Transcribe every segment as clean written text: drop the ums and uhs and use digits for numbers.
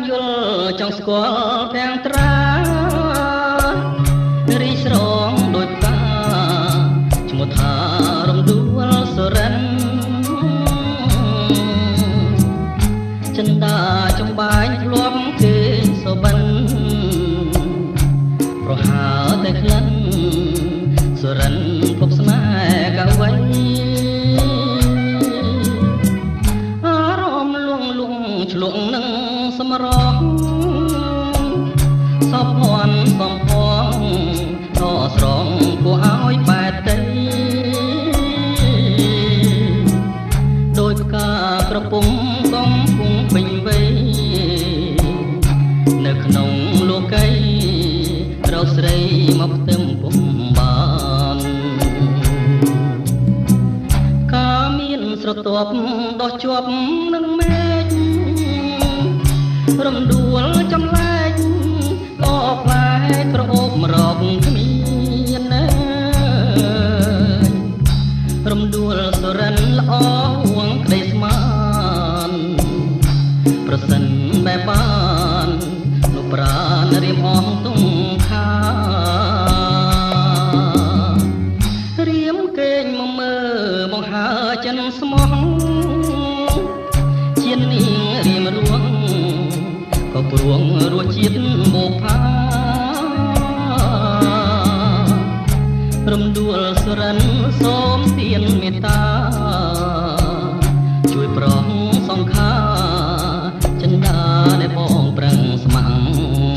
យល់ចង់ស្គាល់ទាំងត្រារីស្រងដូចផ្កាឈ្មោះថារំដួលសរិនចិនដាចំបាយធ្លាប់គេសុបិនប្រហើតែក្លិនសរិនពប់ស្នេហ៍កវីអារម្មណ៍លួងលងឆ្លងនឹងសម្រស់សពភ័ណ្ឌសំផងតស្រងគួរឲ្យបែតតីដោយផ្កាក្រពុំកំពុងពេញវ័យនៅក្នុងលោកីរកស្រីមកផ្ទឹមពុំបានការមានស្រទាប់ដោះជាប់នឹងមេឃរំដួលចម្លែកក៏ផ្លែក្រអូបរកគ្មានណារំដួលសរិនល្អហួងក្តីស្មានប្រសិនបែបបាននោះប្រាណរៀមអងទុំខារៀមកេងមកមើបង្ហើចិនស្មោះជានាងរៀមរួងក៏ព្រួងរសជាតិបុផារំដួលសរិនសូមទានមេត្តាជួយប្រងសង្ខាចិនដាដែលបងប្រឹងស្ម័គ្រ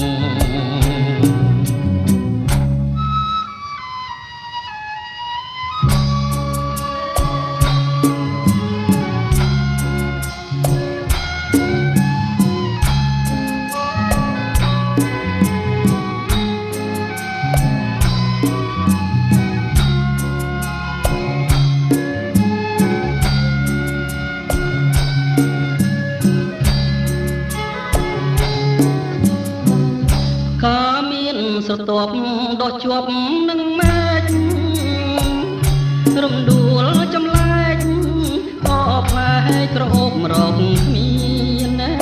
ស្រទាប់ដោះជាប់នឹងមេឃរំដួលចម្លែកក៏ផ្លែក្រអូបរកគ្មានណា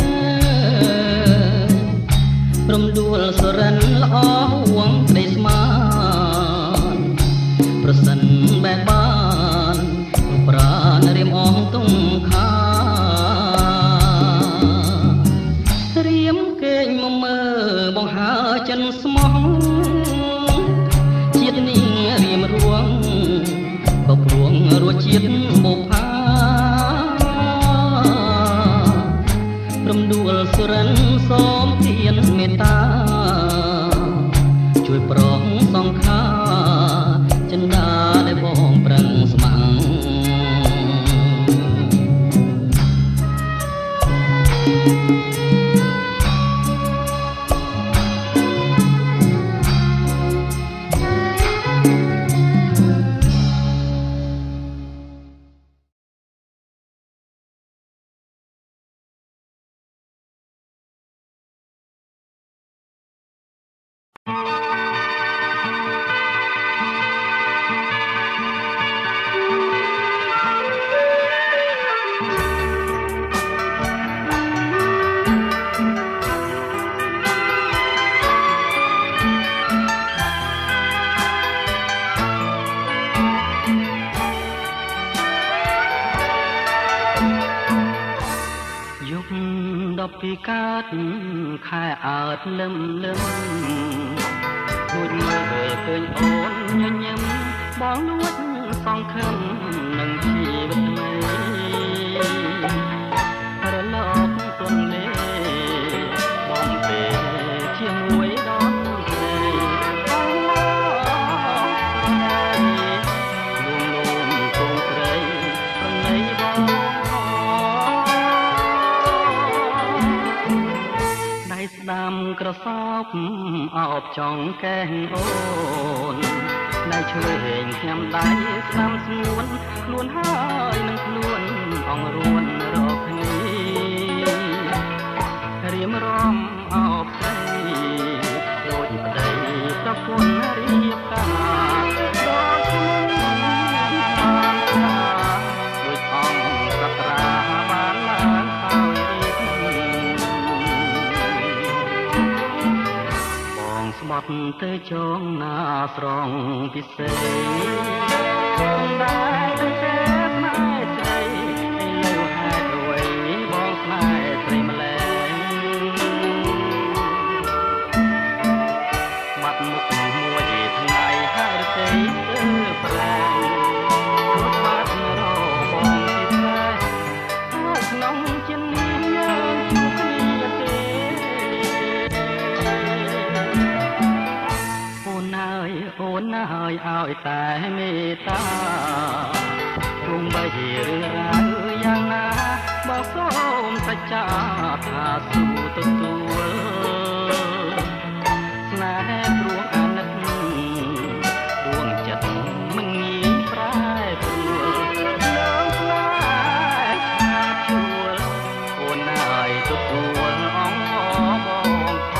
រំដួលសរិនល្អហួងក្តីស្មានប្រសិនបែបបានប្រាណរៀមអងទុំខារៀមកេងមកមើបង្ហើចិនស្មោះជាតិនាងរៀមរួងក៏ព្រួងរសជាតិបុផារំដួលសរិនសូមទានមេត្តាជួយប្រងសង្ខាចិនដាដែលបងប្រឹងស្ម័គ្រពីកាត់ខែអើតលឹមលឹមគួរមើលឃើញអូនញញឹមបងនួតសងខឹមនឹងជីវិតថ្មីរលកទន់លេបងពេលជាមួយដល់ស្រីបងលួងលោមគង់ព្រៃប្រណីបងស្ដាំក្រសោបអោបចង់កែងអូនណៃឆ្វេងខ្ញុំដៃស្ដាំស្ងួនខ្លួនហើយនឹងខ្លួនអងរួនរកគ្នារៀមរំអោបស្រីដូចប្តីប្រពន្ធរៀបការដល់ខ្ញុំបានដូចអង្គសត្រាបានឡើងហើយត់ទៅចងណាស្រងពិសេសដែរទៅទេស្នេហ៍ស្រីឥឡូវហេតុអ្វីបងស្នេហ៍ស្រីម្ល៉េះបាត់មុខមួយថ្ងៃហើយរទេទៅប្រែងរត់បាត់របងពីផ្លែហើយក្នុងចិត្តនេះយើងជួបគ្នាទេអូនហើយឲ្យតែមេត្តាទោះបីរឿងរ៉ាវយ៉ាងណាបើសូមសច្ចាថាស៊ូទទួលស្នេហ៍ព្រោះអាណិតដួងចិត្តមិនងាយប្រែប្រួលយើងស្នេហ៍ឆាបជួលអូនហើយទទួលអងបងខ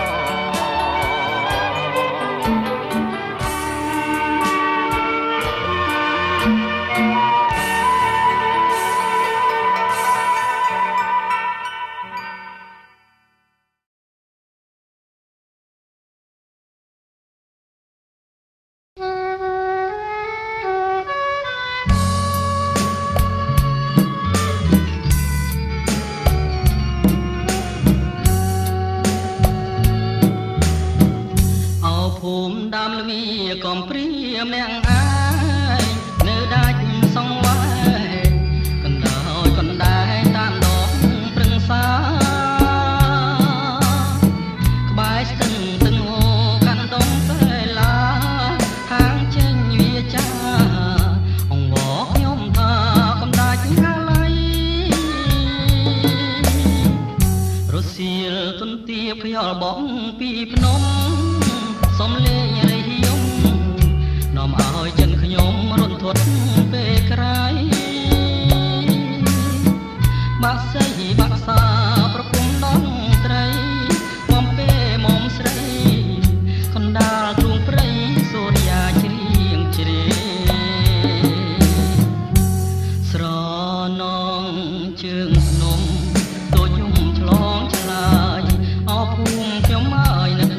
ដើមល្ងីកំព្រាមអ្នកអាយនៅដាច់សងវាយកណ្ដោយកណ្ដែងតាមដងព្រឹងសាក្បែរស្ទឹងទឹងហូរកាន់ដងសែឡាហាងចេញវាចាអង្វរខ្ញុំថាកំដាច់ហាឡៃរសៀលទុនទាបខ្យល់បងពីភ្នំសំលេងរៃយំនាំឲ្យចិនខ្ញុំរន្ធត់ពេលក្រៃបាក់សៃបាក់សាប្រពំដងត្រីបំពេលមុំស្រីកណ្ដាលទ្រូងព្រៃសូរិយាជ្រៀងជ្រេស្រនងជើងភ្នំដូចយំឆ្លងឆ្លើយអោភូមិខ្ញុំហើយនឹង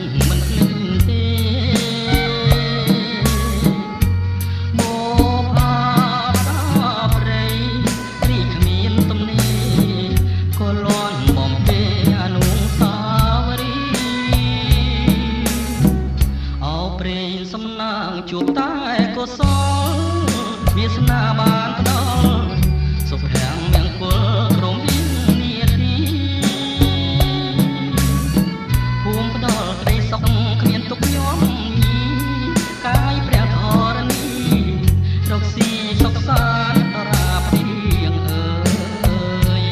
ជួបតែកុសលវាសនាបានផ្ដល់សុភមង្គលក្រុមវិញ្ញាទីភូមិផ្ដល់ក្តីសុខគ្មានទុកញោមកាយព្រះធរណីរកស៊ីសុខសាន្តដរាព្រៀងអើយ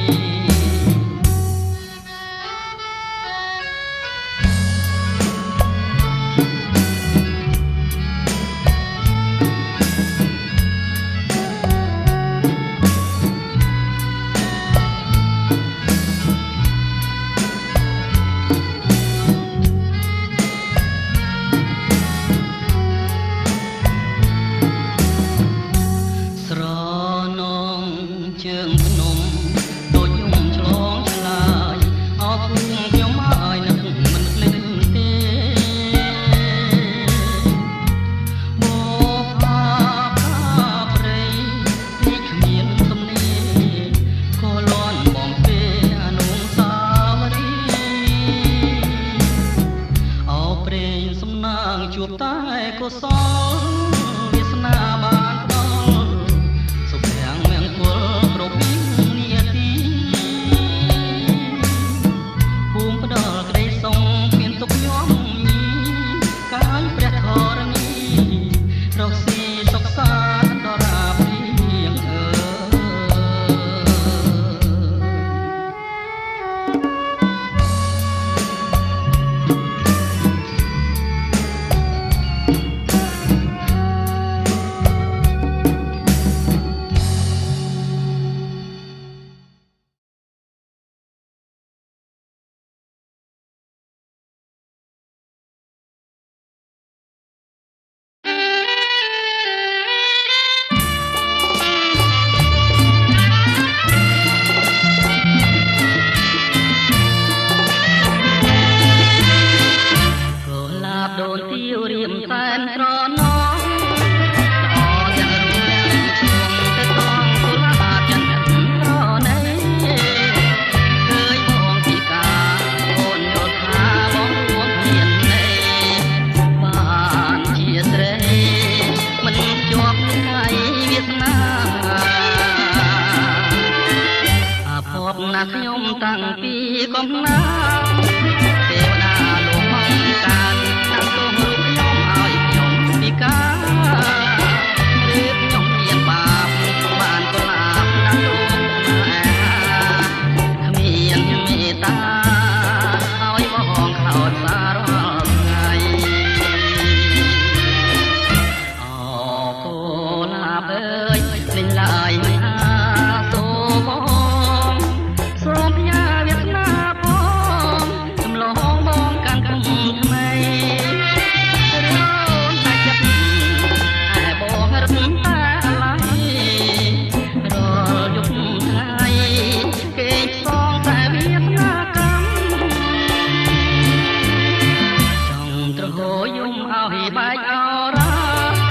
ជួបតែកុសលវាសនាបានផ្ដល់សុភមង្គលគ្រប់វិញ្ញាទីភូមិផ្ដល់ក្តីសុខគ្មានទុកញោមញីកាយព្រះធរណីរកស៊ីសុខសាន្តដរាព្រៀងអើយកំណាប់ទេវតាលោកមកការដាក់ទោសរូបខ្ញុំឲ្យខ្ញុំពិការឬខ្ញុំមានបាបបានកលាបដាក់ទោសគ្មានមេត្តាឲ្យបងខោចសាររាល់ថ្ងៃអូកូលាបអើយលេងឡើយមិនអាសូមបងសូមផ្ញើវាសនាផងចម្លងបងកាន់គុំថ្មីរនតែចិត្តតែបងរត់តែឡៃរាល់យប់ថ្ងៃគេផ្សងតែវាសនាកម្មចង់ត្រហោយំឲ្យបែកអរ៉ា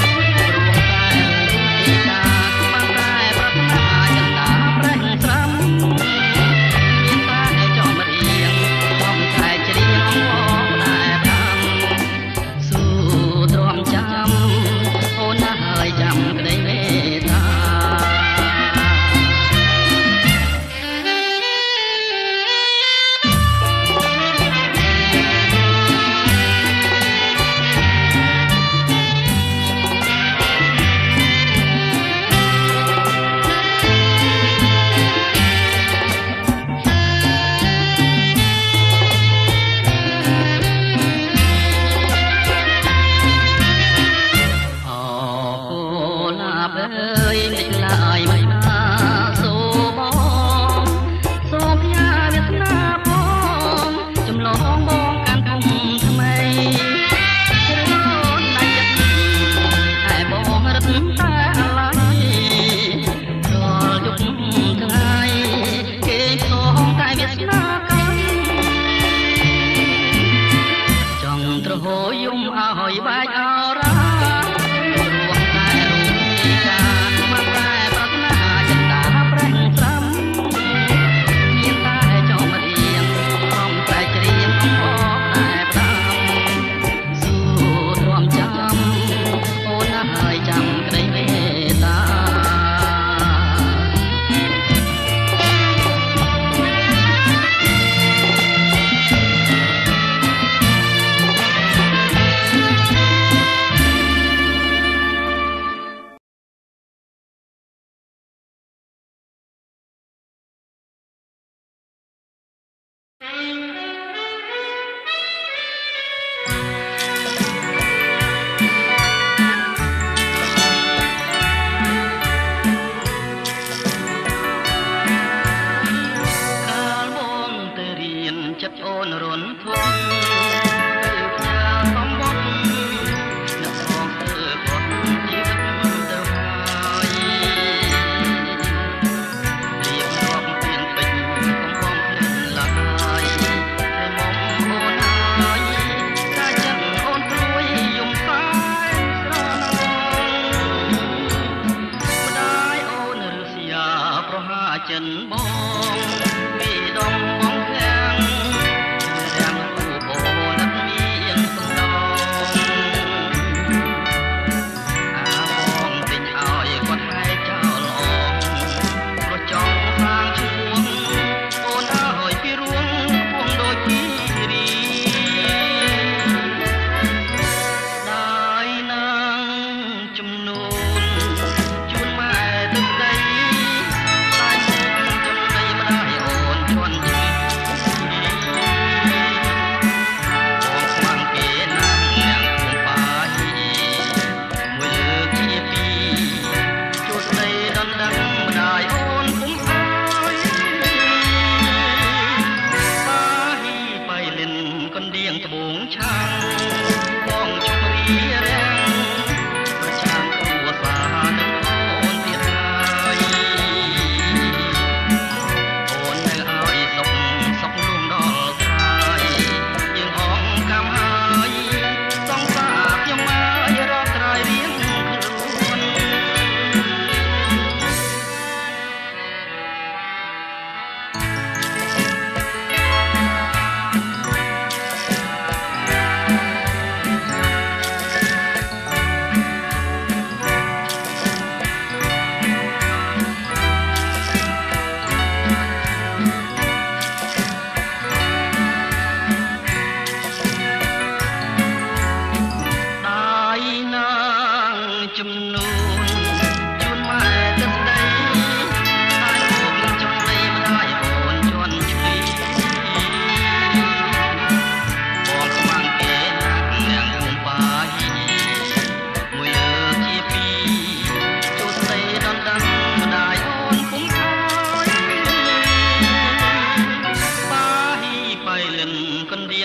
ចិនបងមីដងបងខាំងរាំងគូបូនមានសំដងអាបងទិញឲ្យគាត់ហែកចោលអងប្រចង់សាងឈួងអូនអើយពីរួងពងដូចពីរីដែរនឹងចំនួនជួនម៉ែទឹកដី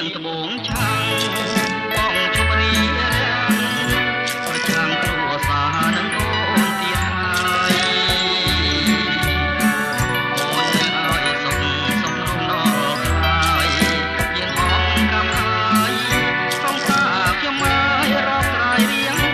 ងត្បូងឆាំងបងជប់រីរាំងប្រចាំគ្រួសារនឹងអូនទៀតហើយអូននឹងឲ្យសុខសុខរំដងហើយយើងអងកំហើយសង្សារខ្ញុំហើយរាប់ក្រោយរៀង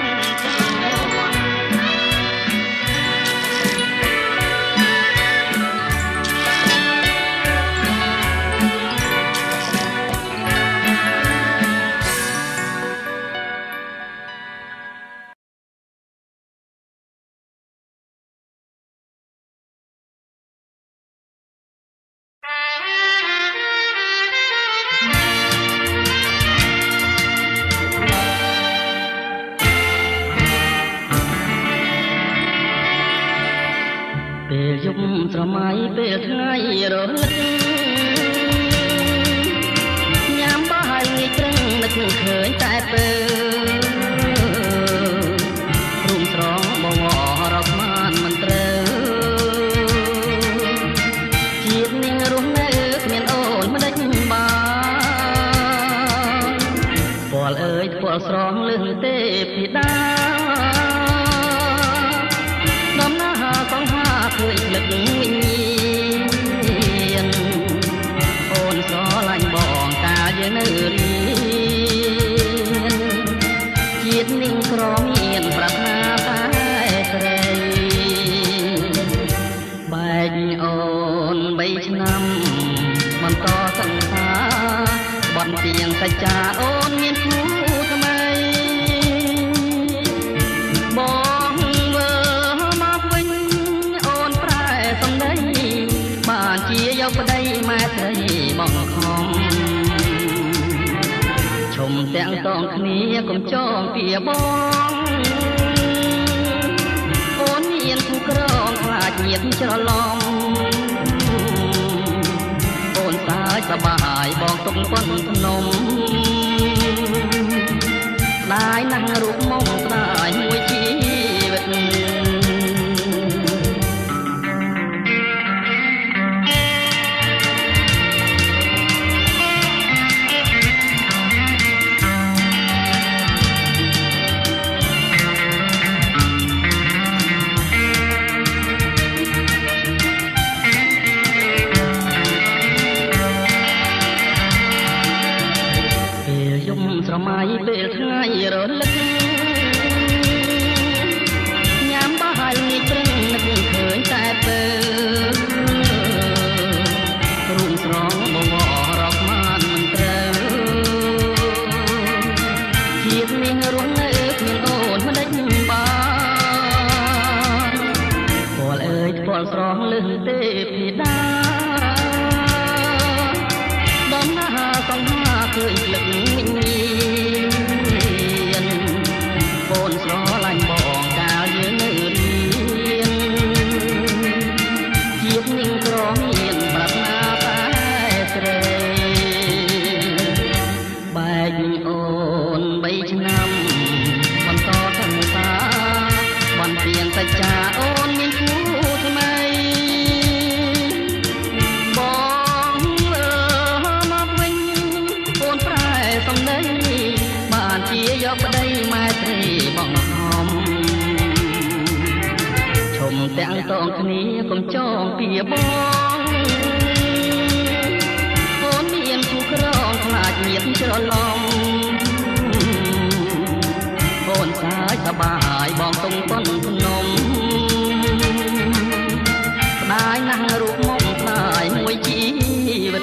ពេលយប់ស្រមៃពេលថ្ងៃរលឹកញ៉ាំបាយងាយត្រឹងនឹកឃើញតែពើរុំស្រងបងរកបានមិនត្រូវជាតិនាងរស់នៅគ្មានអូនមិនដេចបានពលអើយពលស្រងលឹងទេពីដាដំណើរសង្ហាឃើញភ្លឹកវិញ្ញាណអូនស្រឡាញ់បងកាលយើងនៅរៀនជាតិនាងក្រមានប្រាថ្នាតែស្រីបែកអូន3ឆ្នាំបន្តសង្សារបន់ទៀងសច្ចាអូនមានគូថ្មីបងមើលមកវិញអូនប្រែសំដីបានជាយកប្តីម៉ែស្រីបងខំឈុំទាំងសងគ្នាកុំចងពីបងអូនមានគូក្រងខ្លាចញាតច្រឡំអូនសាយសបាយបងទុកប៉ុនភ្នំได้นั่งรูปมองตายมวยชีวิตស្រមៃពេលថ្ងៃរលឹកញ៉ាំបាយងាយព្រឹងនឹកឃើញតែពើរូបស្រងបងរកបានមិនត្រូវជាតិនាងរស់នៅគ្មានអូនមិនដេចបានពលអើយពលស្រងលឹងទេពីដាដំណើរសង្ហាឃើញភ្លឹកវិញ្ញាណអូនស្រឡាញ់បងកាលយើងនៅរៀនជាតិនាងក្រមានប្រាថ្នាតែស្រីបែកអូន3ឆ្នាំបន្តសង្សារបានទៀងសច្ចាអូនមានគូថ្មីបងមកវិញអូនប្រែសំដីបានជាយកប្តីម៉ែស្រីបងហំឈុំទាំងសងគ្នាកុំចងពីបងអូនមានគូក្រងខ្លាចញាតច្រឡំអូនសាយសបាយបងទុំប៉ុនភ្នំផ្ដាយណាស់រូបមកផ្ដាយមួយជីវិត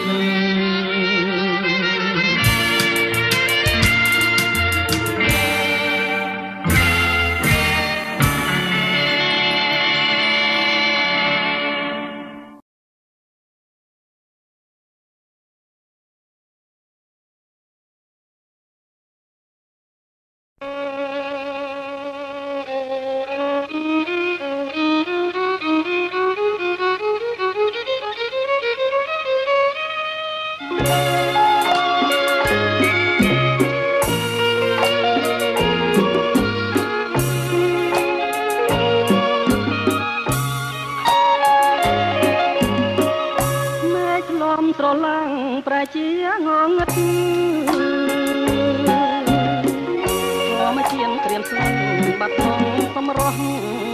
ជាងងឹតធម្មជាតិក្រៀមស្លឹងបាត់ផងសំរស់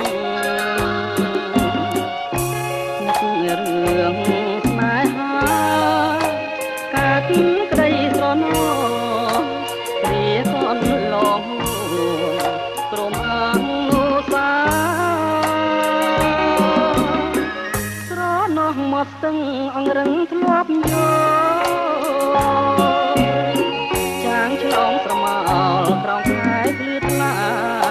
នឹករឿងស្នេហាកាត់ក្តីស្រណោព្រាកូនឡងព្រមអាងនូសាស្រណោមកស្ទឹងអង្រឹងធ្លាប់យកចាងឆ្លងស្រមោលក្រោមខែភ្លឺថ្លា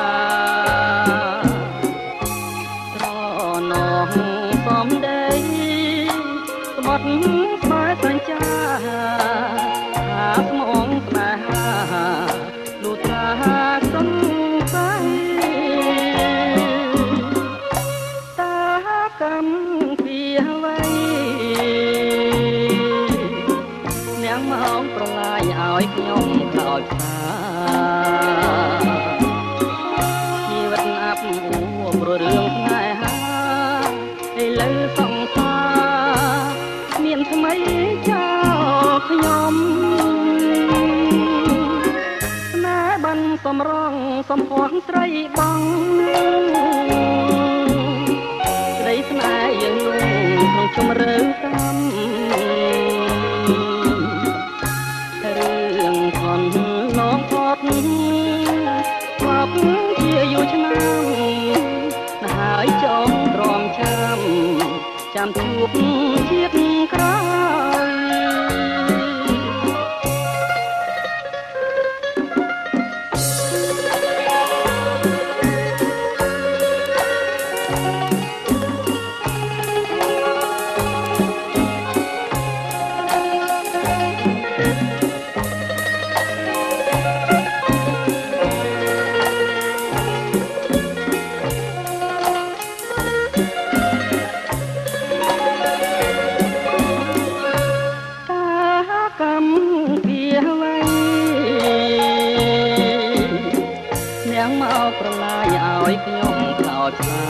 ស្រណោសំដីស្បត់ស្បែកសញ្ចាថាស្មងស្នេហាលូត្រាសង្ស័យតាកម្មពីអ្វីនាងមកប្រឡាយឲ្យខ្ញុំខ្លោចផ្សាជីវិតអាប់អួរព្រោះរឿងស្នេហាឥឡូវសង្សារមានថ្មីចោលខ្ញុំស្នេហ៍បានសំរងសំភ័ងស្រីបងស្រីស្នេហ៍យើងនោះក្នុងជំរឿកម្មរឿងខនឡងផត់ស្វាប់ជាយូរឆ្នាំហើយចង់ទ្រាំចាំជួបជាតិក្រោយមកប្រឡាយឲ្យខ្ញុំខ្លោចផ្សា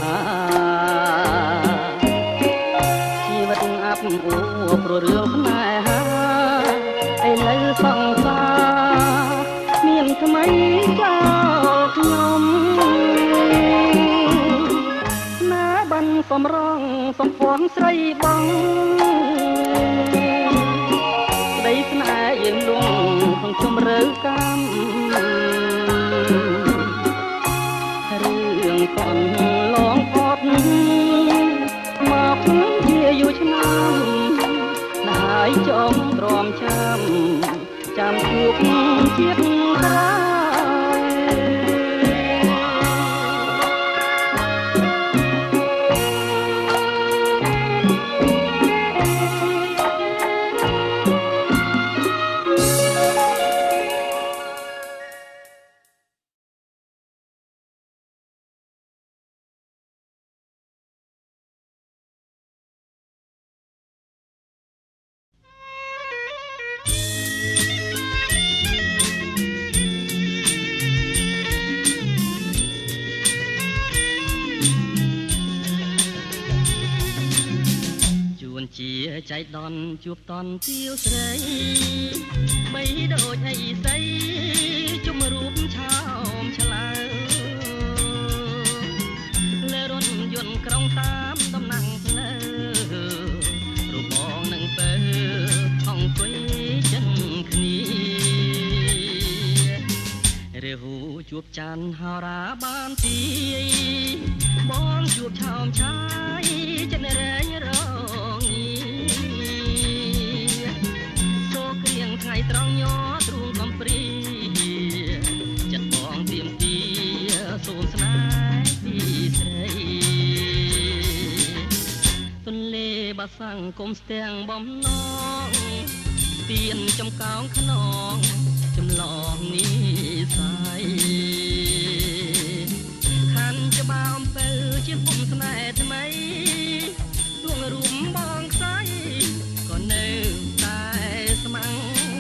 ជីវិតអាប់អួរព្រោះរឿងស្នេហាឥឡូវសង្សារមានថ្មីចោលខ្ញុំណាបានសំរងសំភ័ងស្រីបងក្តីស្នេហ៍យើងលងក្នុងជំរឿកម្មកូនឡងផត់មកជាយូរឆ្នាំហើយចង់ទ្រាំចាំជួបជាតិក្រោយជាចៃដន្យជួបតន់ជាវស្រីបីដូចអីសីជុំរូបឆោមឆ្លើលើរថយន្តក្រុងតាមដំណឹងផ្លូវរូបបងនឹងទៅអង្គុយចិនគ្នារាហូជួបច័ន្ទហោរាបានទីបងជួបឆោមឆាយចិនរែងរថ្ងៃត្រង់ញ័រទ្រូងកំព្រីចិត្តបងទៀមទាសូមស្នេហ៍ពីស្រីទន្លេបាសាំងគុំស្ទាំងបំណងទៀនចំកោងខ្នងចម្លងនេះសាយខាន់ច្បាអំពើជាពុំស្នេហ៍ថ្មីដួងរួមបងខ្សែក៏នៅតែស្មាំង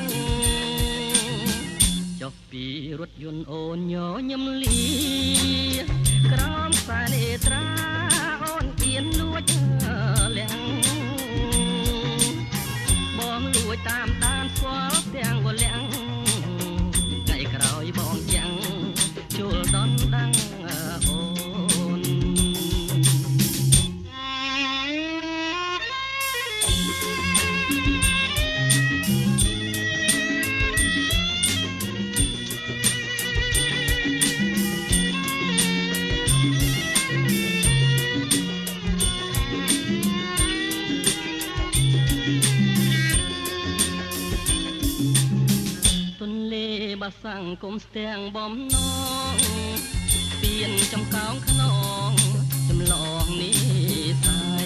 ពីរថយន្តអូនញញឹមលីក្រោមខ្សែនេត្រាអូនអៀនលួចលៀងបងលួចតាមដានស្គាល់ទាំងវលាំងថ្ងៃក្រោយបងចាំងជួលដនដាំងអូនបាសាំងគុំស្ទាំងបំណងស្ពានចំកោងខ្នងចម្លងនេះស្អី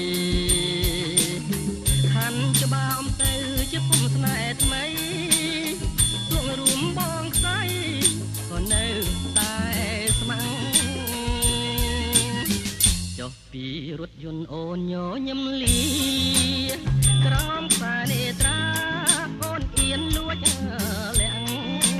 ខាន់ច្បាមទៅជាពុំស្នេហ៍ថ្មីលោករួមបងខ្សែក៏នៅតែស្មាំងចុះពីរថយន្តអូនញញឹមលីក្រោមខ្សែនេត្រាអូនអៀនលួចលាក់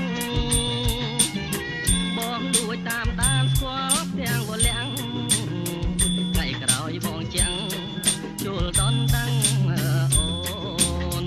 លួចតាមដានស្គាល់ទាំងវលាំងថ្ងៃក្រោយបងចាំងជួលដនដាំងអូន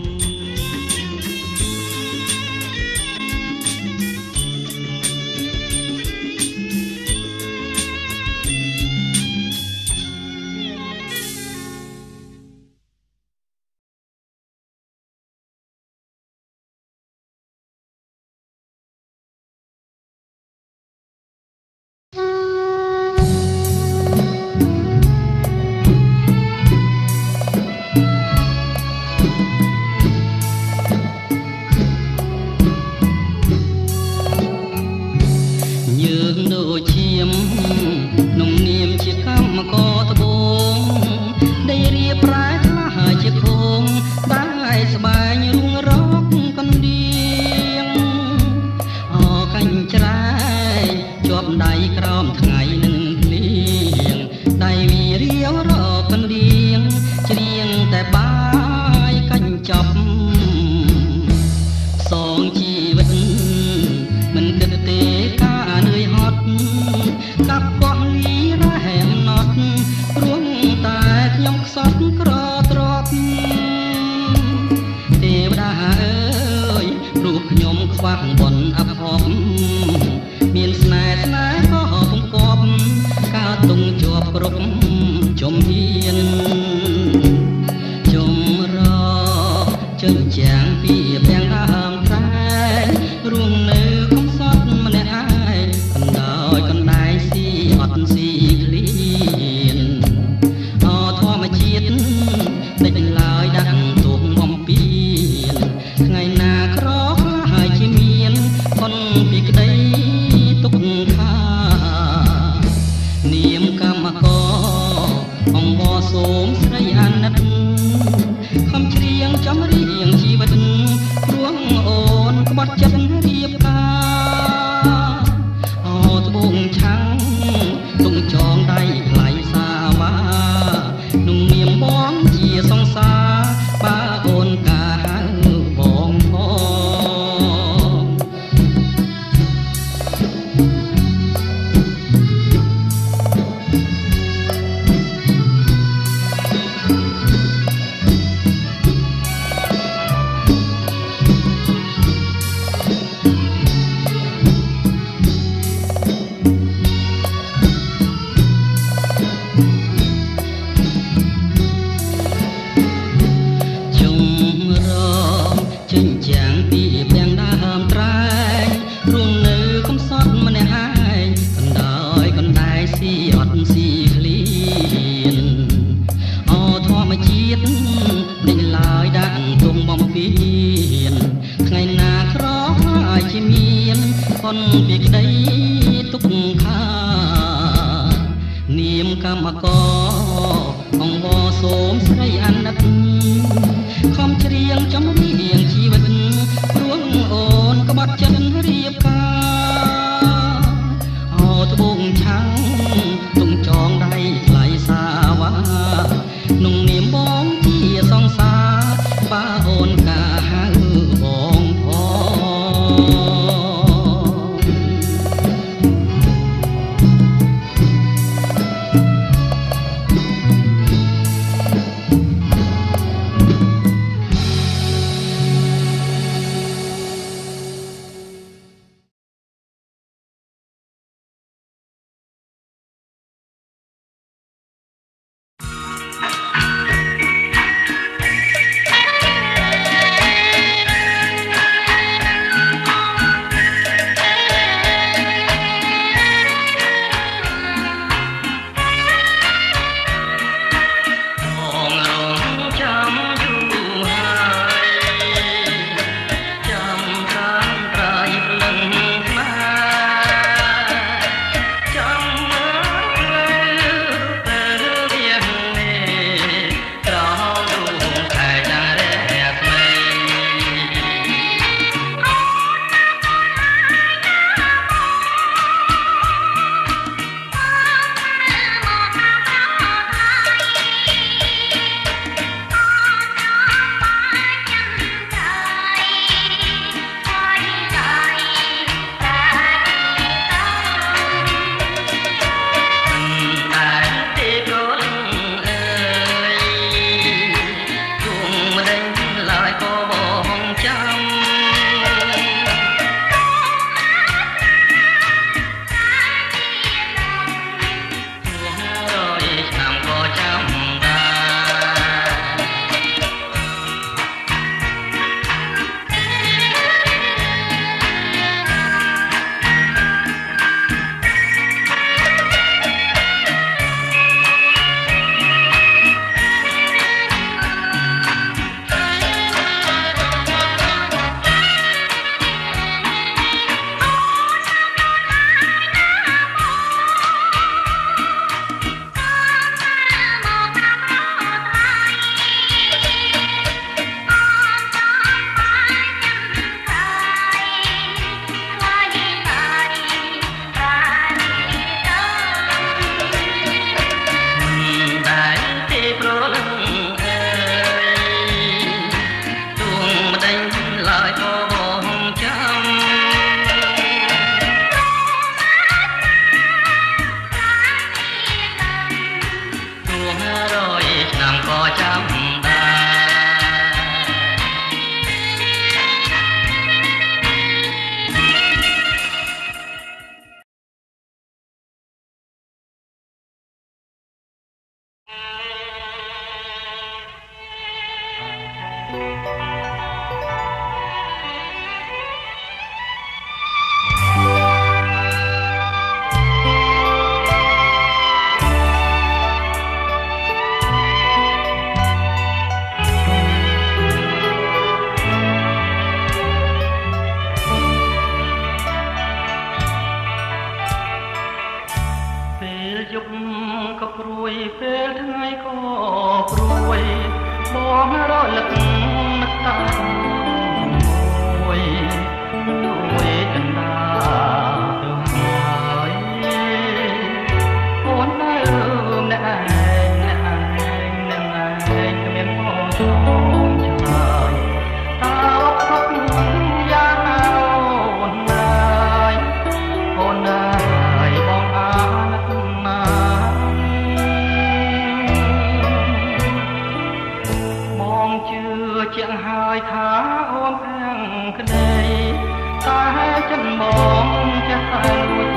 ចិនបងចេះតែលួច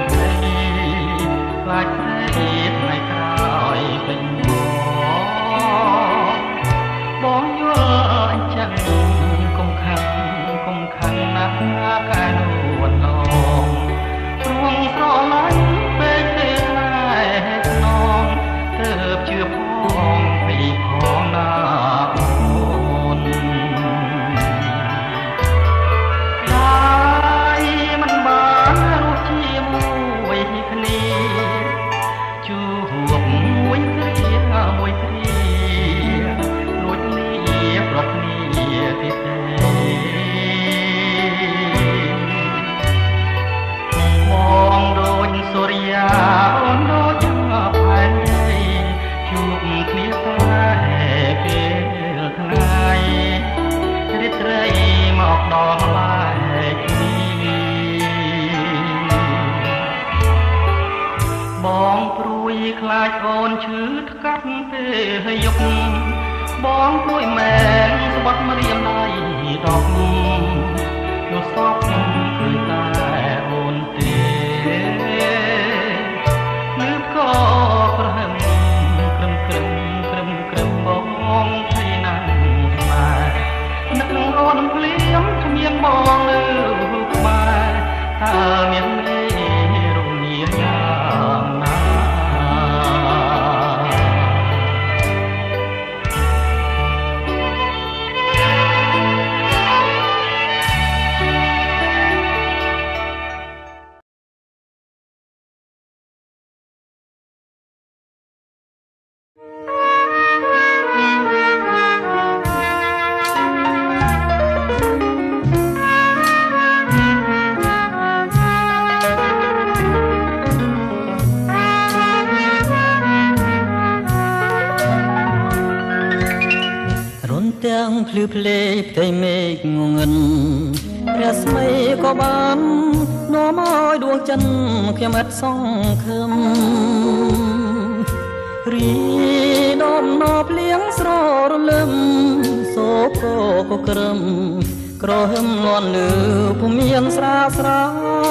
ខ្លាចតែថ្ងៃក្រោយពេញបងយល់អញ្ចឹងកុំខឹងណាស់កែនួនឡងព្រមស្រឡាញ់ពេកទេណែខ្នងទើបជឿផងពីផងណាអូនហើយមិនបានរស់ជាមួយគ្នាជួបមួយគ្រាមួយគ្រាលួចលាប្រកគ្នាទេបងដូចសូរិយាអូនដូចផែនជួបគ្នាតែពេលថ្ងៃរាត្រីមកដល់ឡាយបងព្រួយខ្លាចអូនឈឺថ្កាត់ពេលយប់បងព្រួយមែនស្បត់ម្រាមដៃដកយល់សពឃើញតែអូនទេលឺក៏ប្រហែលក្រឹមបងភ័យណាស់ស្មានឹកនឹងអូនភ្លៀមគ្មានបងនៅក្បែរតើមានមេរងាយ៉ាងណាទាំងភ្លឺភ្លេផ្ទៃមេឃងងឹនព្រះស្មីក៏បាននាំឲ្យដួងចិនខ្ញុំឥតសង្ឃឹមរីដំណភ្លៀងស្ររលឹមសូកោក៏ក្រឹមក្រហឹមលាន់លឺពុំមានស្រាស្រា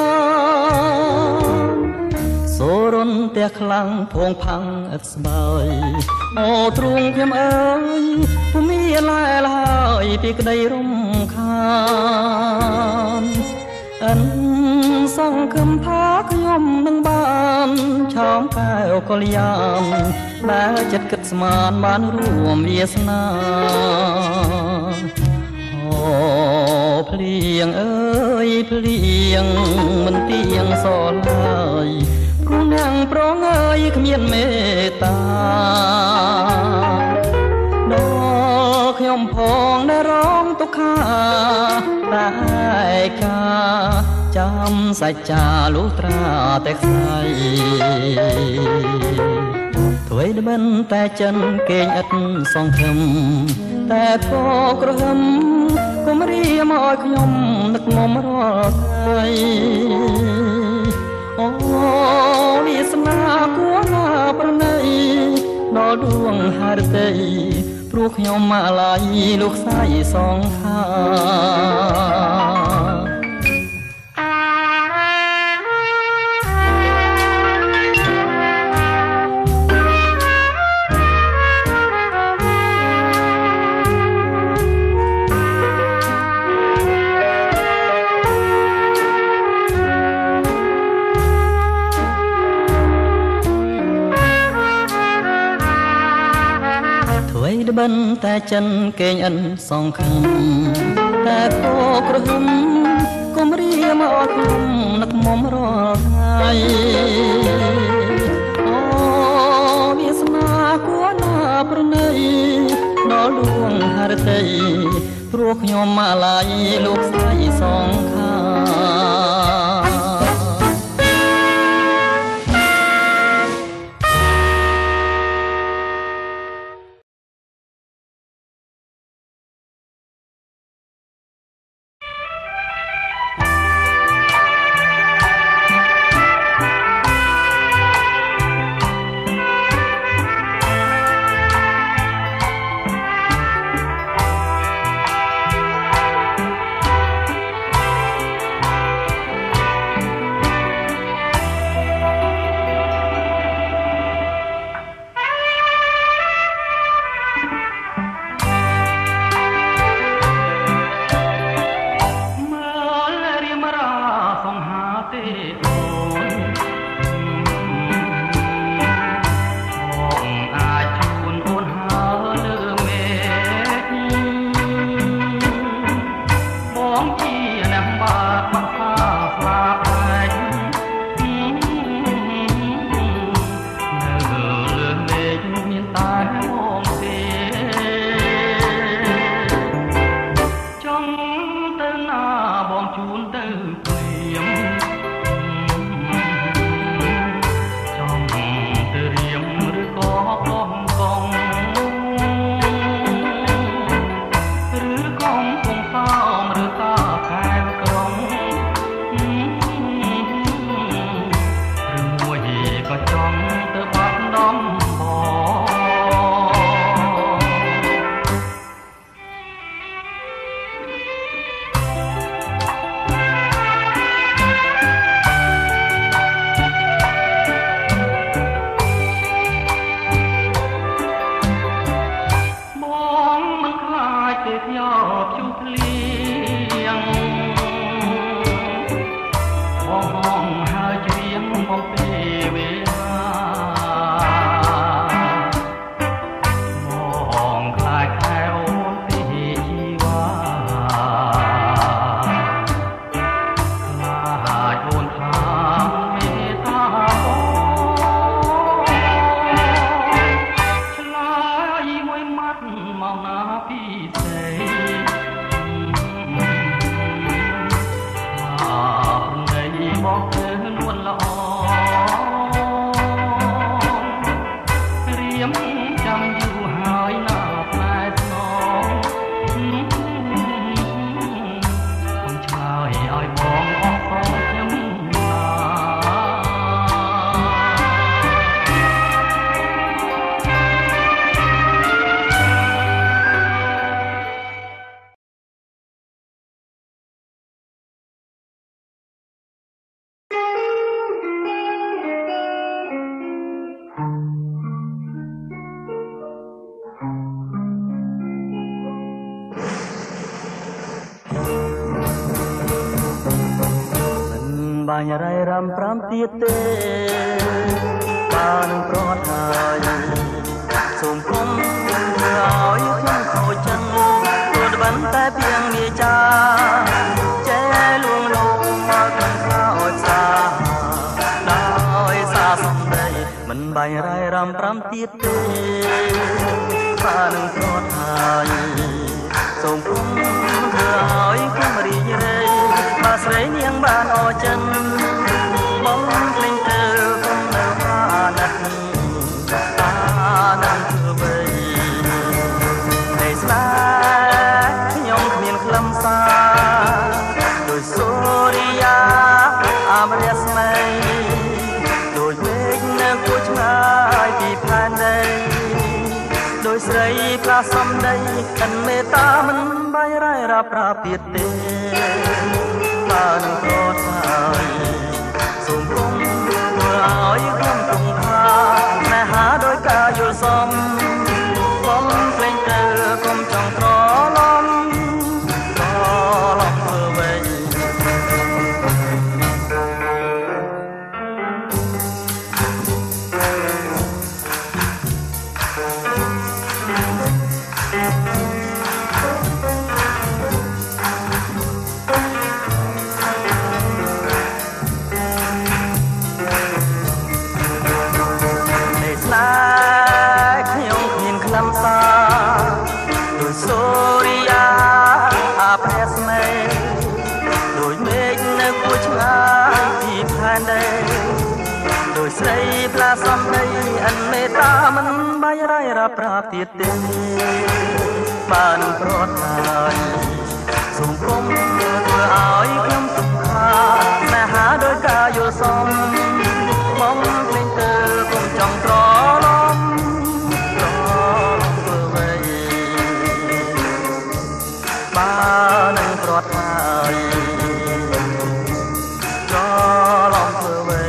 សូរុនតែខ្លាំងភងផាំងឥតស្បើយអូទ្រូងខ្ញុំអើយពុំមានឡើយឡើយពីក្តីរំខានអិនសង្ឃឹមថាខ្ញុំនឹងបានឆោមកែវកល្យានដែលចិត្តគិតស្មានបានរួមវាសនាអូភ្លៀងអើយភ្លៀងមិនទៀងសល់ឡើយព្រោះនាងប្រងអើយគ្មានមេត្តាដល់ខ្ញុំផងដែលរងទុក្ខាតែកាចាំសច្ចាលុះត្រាតែខ្សែអ្វីដែលមិនតែចិនគេងឥតសង្ឃឹមតែក៏ក្រហឹមគុំរៀមឲ្យខ្ញុំនឹកមុំរាល់ថ្ងៃអូវាសនាគួរណាប្រណីដល់ដួងហឫទ័យព្រោះខ្ញុំមកឡាយលោកខ្សែសងខាបិនតែចិនគេងអិនសងខឹមតែក៏ក្រហឹមគុំរៀមអត់ខ្ញុំនឹកមុំរាល់ថ្ងៃអូវាសនាគួរណាប្រណីដល់ដួងហឫទ័យព្រោះខ្ញុំមកឡាយលោកស្រីសងខាជួនទៅព្រាមចង់ទៅរៀមឬក៏កងកងឬកងគង់សោមឬតាកែវក្រុងឬមួយក៏ចង់ទៅបាត់ដំបាញ់រៃរំប្រាំទៀតទេបានប្រត់ហើយសូមគុំធ្វើឲ្យខ្ញុំខូចចិត្តព្រោះបានតែពីងនាចាចេះលួងលោមមកក្នុងខោសាដោយសារសំដីមិនបាញ់រៃរំប្រាំទៀតទេបានប្រត់ហើយសូមគុំធ្វើឲ្យខ្ញុំរីករាយបើស្រីនាងបានអរចិនបងភ្លេងទៅគុំនៅអាណិតធ្វើបីតែស្នេហ៍ខ្ញុំគ្មានខ្លឹមសារដោយសូរិយាអមរស្មីដោយមេឃនៅគួរឆ្ងាយពីផែនដីដោយស្រីផ្លាសំដីកិនមេត្តាមិនបាញ់រ៉ៃរ៉ាប្រាទៀតទេបានប្រត់ហើយសូមគុំធ្វើឲ្យខ្ញុំគង់ខាស្នេហាដោយការយល់សមបងភ្លេងទៅគុំចង់ត្រឡំធ្វើវិញស្រីផ្លាសំដីអិនមេត្តាមិនបាញ់រ៉ៃរ៉ាប្រាទៀតទេបានប្រត់ហើយសូមគុំធ្វើឲ្យខ្ញុំសុខាស្នេហាដោយការយល់សមបងភ្លេងទៅគុំចង់ត្រឡំធ្វើវិញបានប្រត់ហើយត្រឡំធ្វើវិញ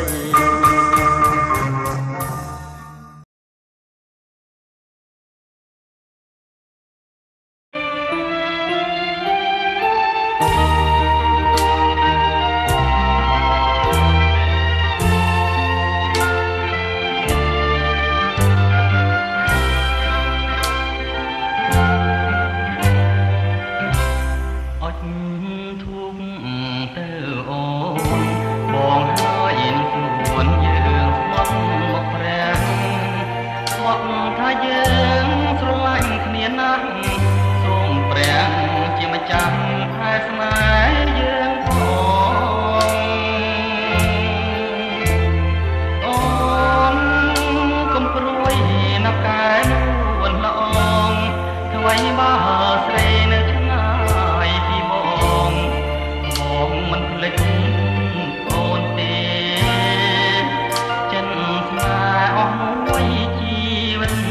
មិនភ្លេចអូនទេចិនស្នេហ៍អស់មួយជីវិត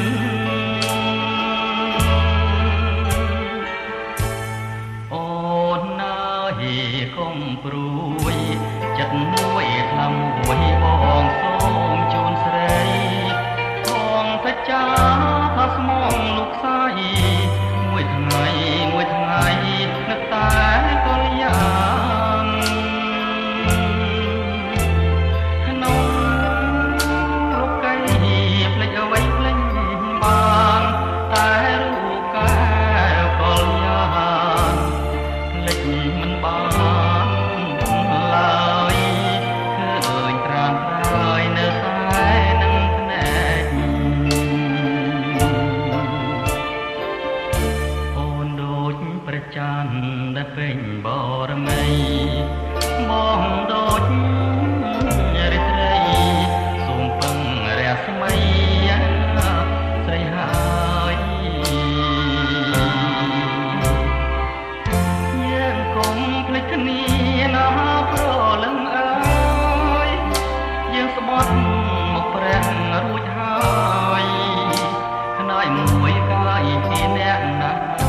អូនណាយកុំព្រួយចិត្តមួយថ្លាមួយបងសូមជូនស្រីបងសច្ចាថាស្មងលោកសាយមួយថ្ងៃនឹកតែកលយ៉ាងក្នុងរូបកាយភ្លេចអ្វីភ្លេចបានតែរូបកាយកលយ៉ាងភ្លេចមិនបានឡើយឃើញត្រាំហើយនៅខ្សែនឹងភ្នែកអូនដូចព្រះច័ន្ទដែលពេញបរមីបងដូចរាត្រីសូមពឹងរស្មីស្រីហើយយើងកុំភ្លេចគ្នាណាប្រលឹងអើយយើងស្បត់មកព្រះរួចហើយខ្នើយមួយកាយជាអ្នកណា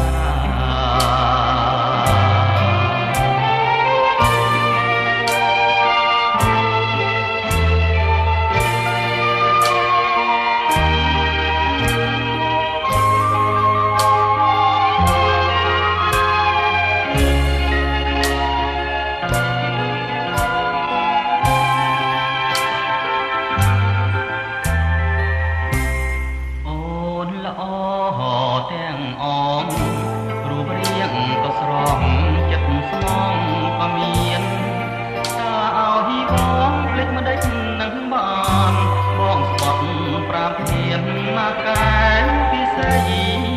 ទាំងអងរូបរាងក៏ស្រស់ចិត្តស្មងក៏មានតាឲ្យបងភ្លេចមិនដេចនឹងបានបងស្បត់ប្រាប់ធានមកកែពិសេស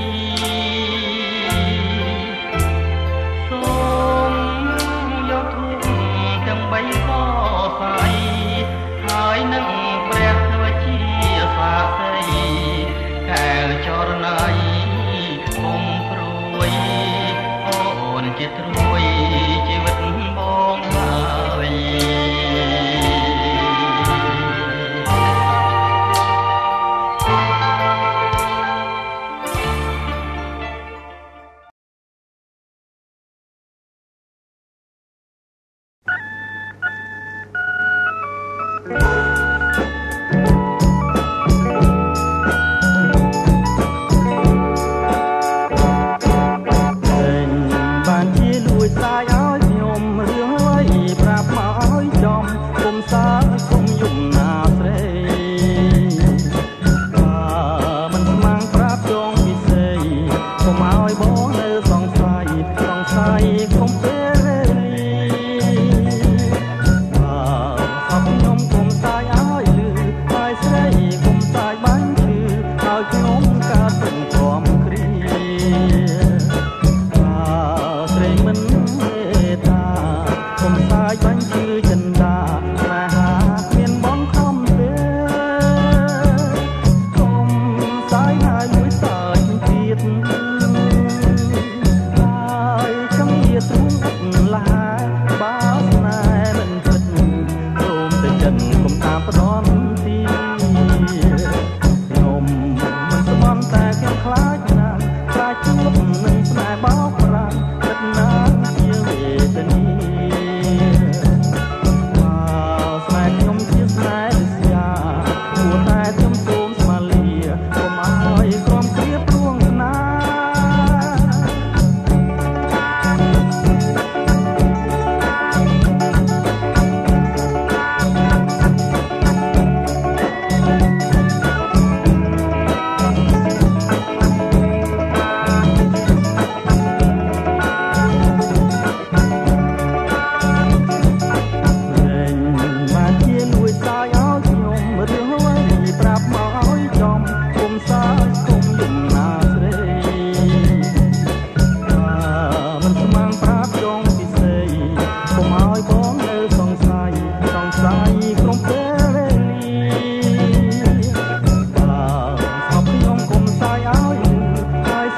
សូមយកធូបទាំងបីកសៃហើយនឹងព្រះវិជាសាស័យកែវចរណៃគុំព្រួយអូនជាត្រួយជីវិតបងហើយ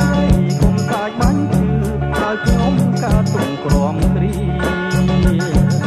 ខ្ញុំការទុំក្រំគ្រី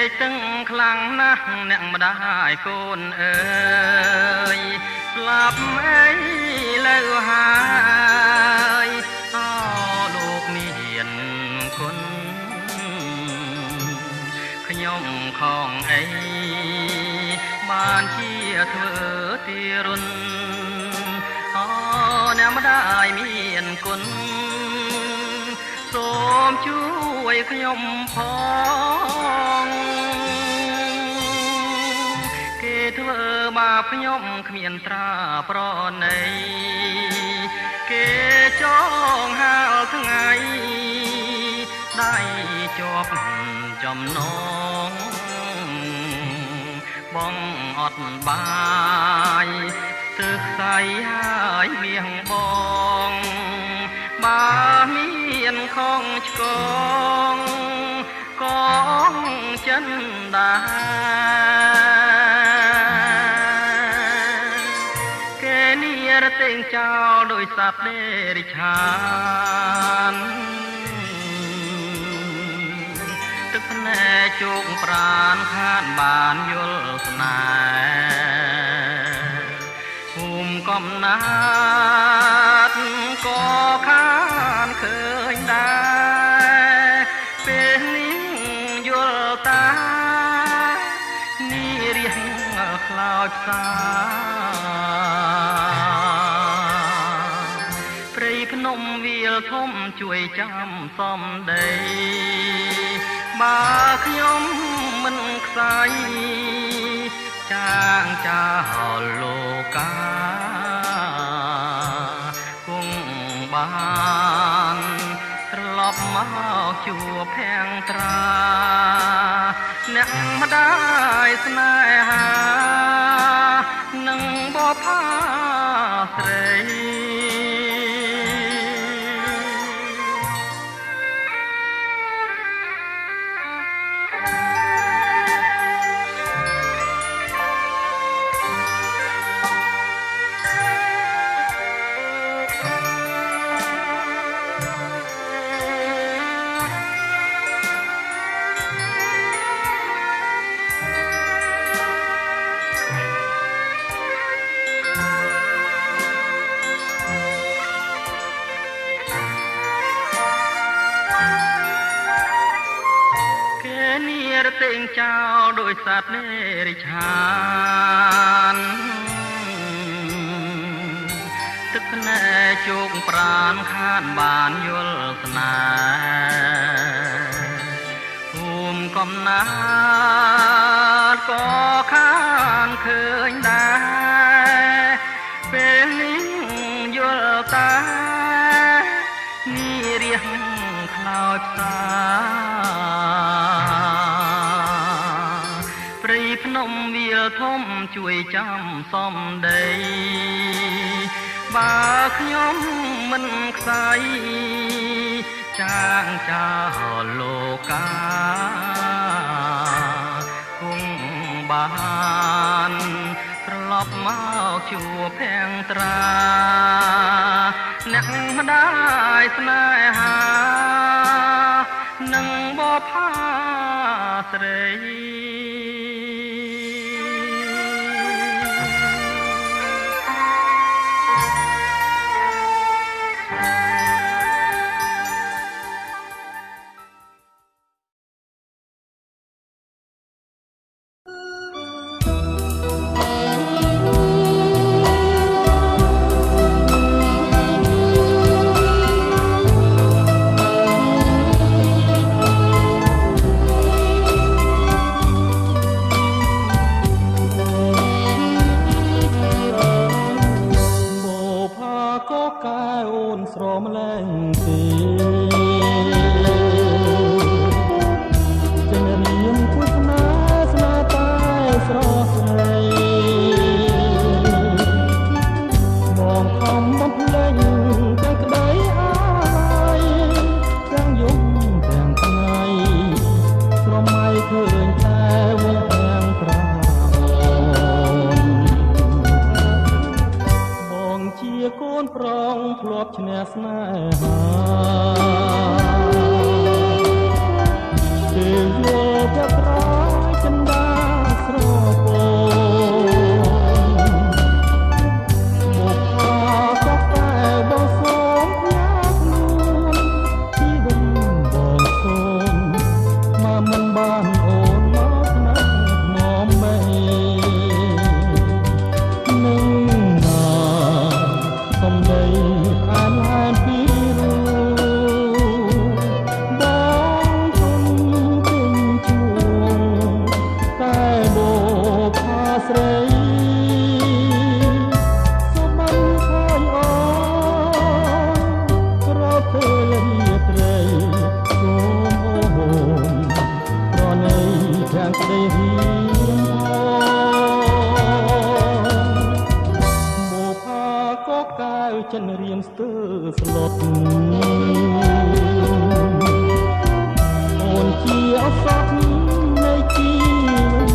ตึงคลังนักแนงมาได้โกนเอ๋ยหลับไอ้แล้วหายต่อลูกมีเห็นคนขย่มของไอ้บ้านเชี่ยเธอตีรุนอ๋อแนวมาได้มีเห็นคนโสมช่วยขย่มพองเกเธอบาพย่มขมียนตราปรอนในเกจ้องหาทั้งไงได้จบจอมน้องบ้องอดบายตึกใสหายเวียงบองบามียนของชกองกองจันดาเกเนียระเต็งเจ้าโดยสัตว์เดริชานตึกแน่จุกปราณข้านบานยลสนาภูมิกอมนาดก็ข้านเคยได้เป็นนิ่งยลตานี่เรียงคลาวสาปรีพนมเวียลทมช่วยจำซ่อมได้บาขยมมันใสจางเจ้าโลกากุ้งบานตลบมาชัวแพงตราเนักมาได้สนายหานังบ่พาเสยเต็งเจ้าโดยสัตว์เดริชานตึกแน่จุกปราณข้านบานยลสนาภูมิกอมนาดก็ข้านเคยได้เป็นนิ่งยลตานี่เรียงคลาวสาพนมเวียทมช่วยจำซ่อมได้บาขยมมันใสจางเจ้าโลกากุ้งบานตลบมาชัวแพงตรานักมาได้สนายหานังบ่พาเสยเងក្តីរៀងមកផាក៏កៅចិនរៀងស្ទើស្លុតអូនជាអសត់នៃជីវិត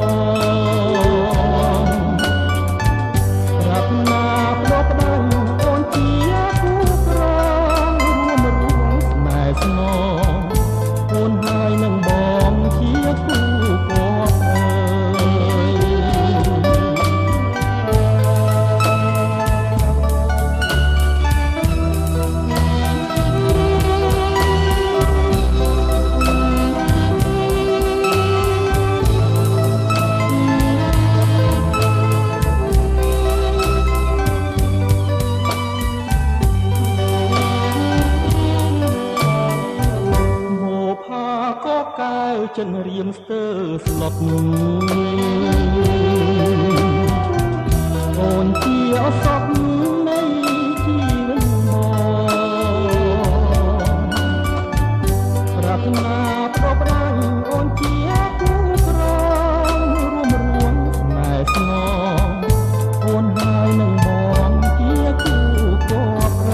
បងប្រាប់ណាបដប្តៅអូនជាគូក្ររួមរួមស្នេហ៍ស្នងអូនហើយនឹងបងជាគូគាត់អើយចិនរៀមស្ទើស្លុតអូនជាអសត់នៃជីវិតបងប្រាថ្នាប្រប្រែងអូនជាគូក្ររួមរួមស្នេហ៍ស្នងអូនហើយនឹងបងជាគូគាត់អើ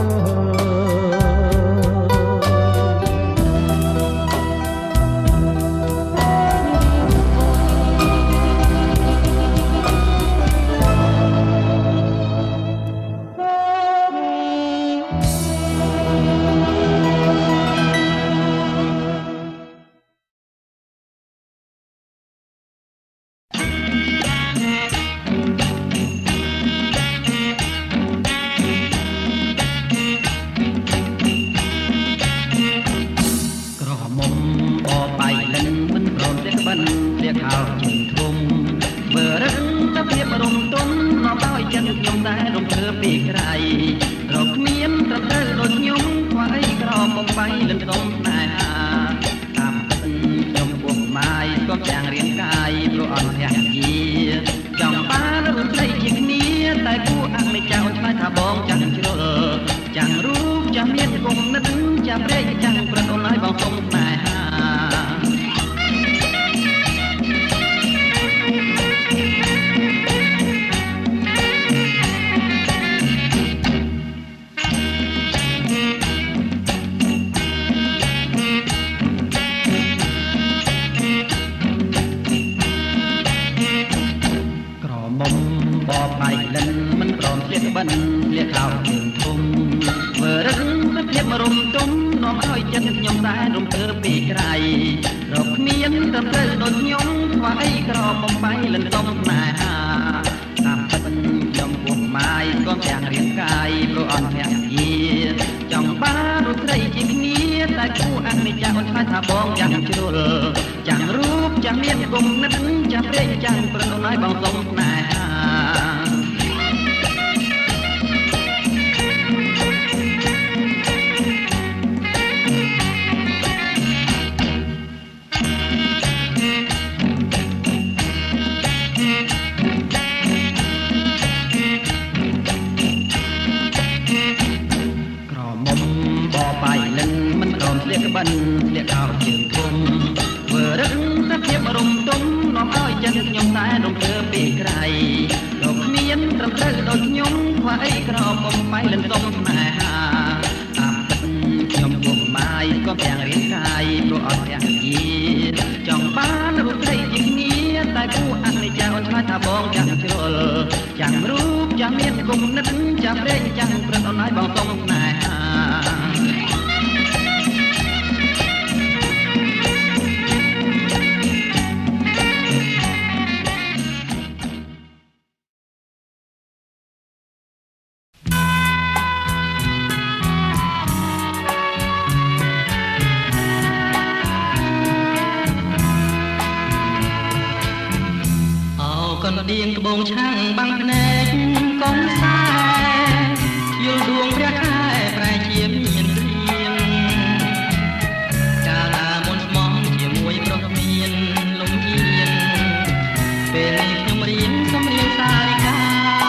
ដៀងត្បូងឆាំងបាំងភ្នែកកូនខ្សែយល់ដួងព្រះខែប្រែជាមានរៀងកាលណាមុនស្មងជាមួយប្រុសមានលំអៀងពេលនេះខ្ញុំរៀនសំរៀងសារិកា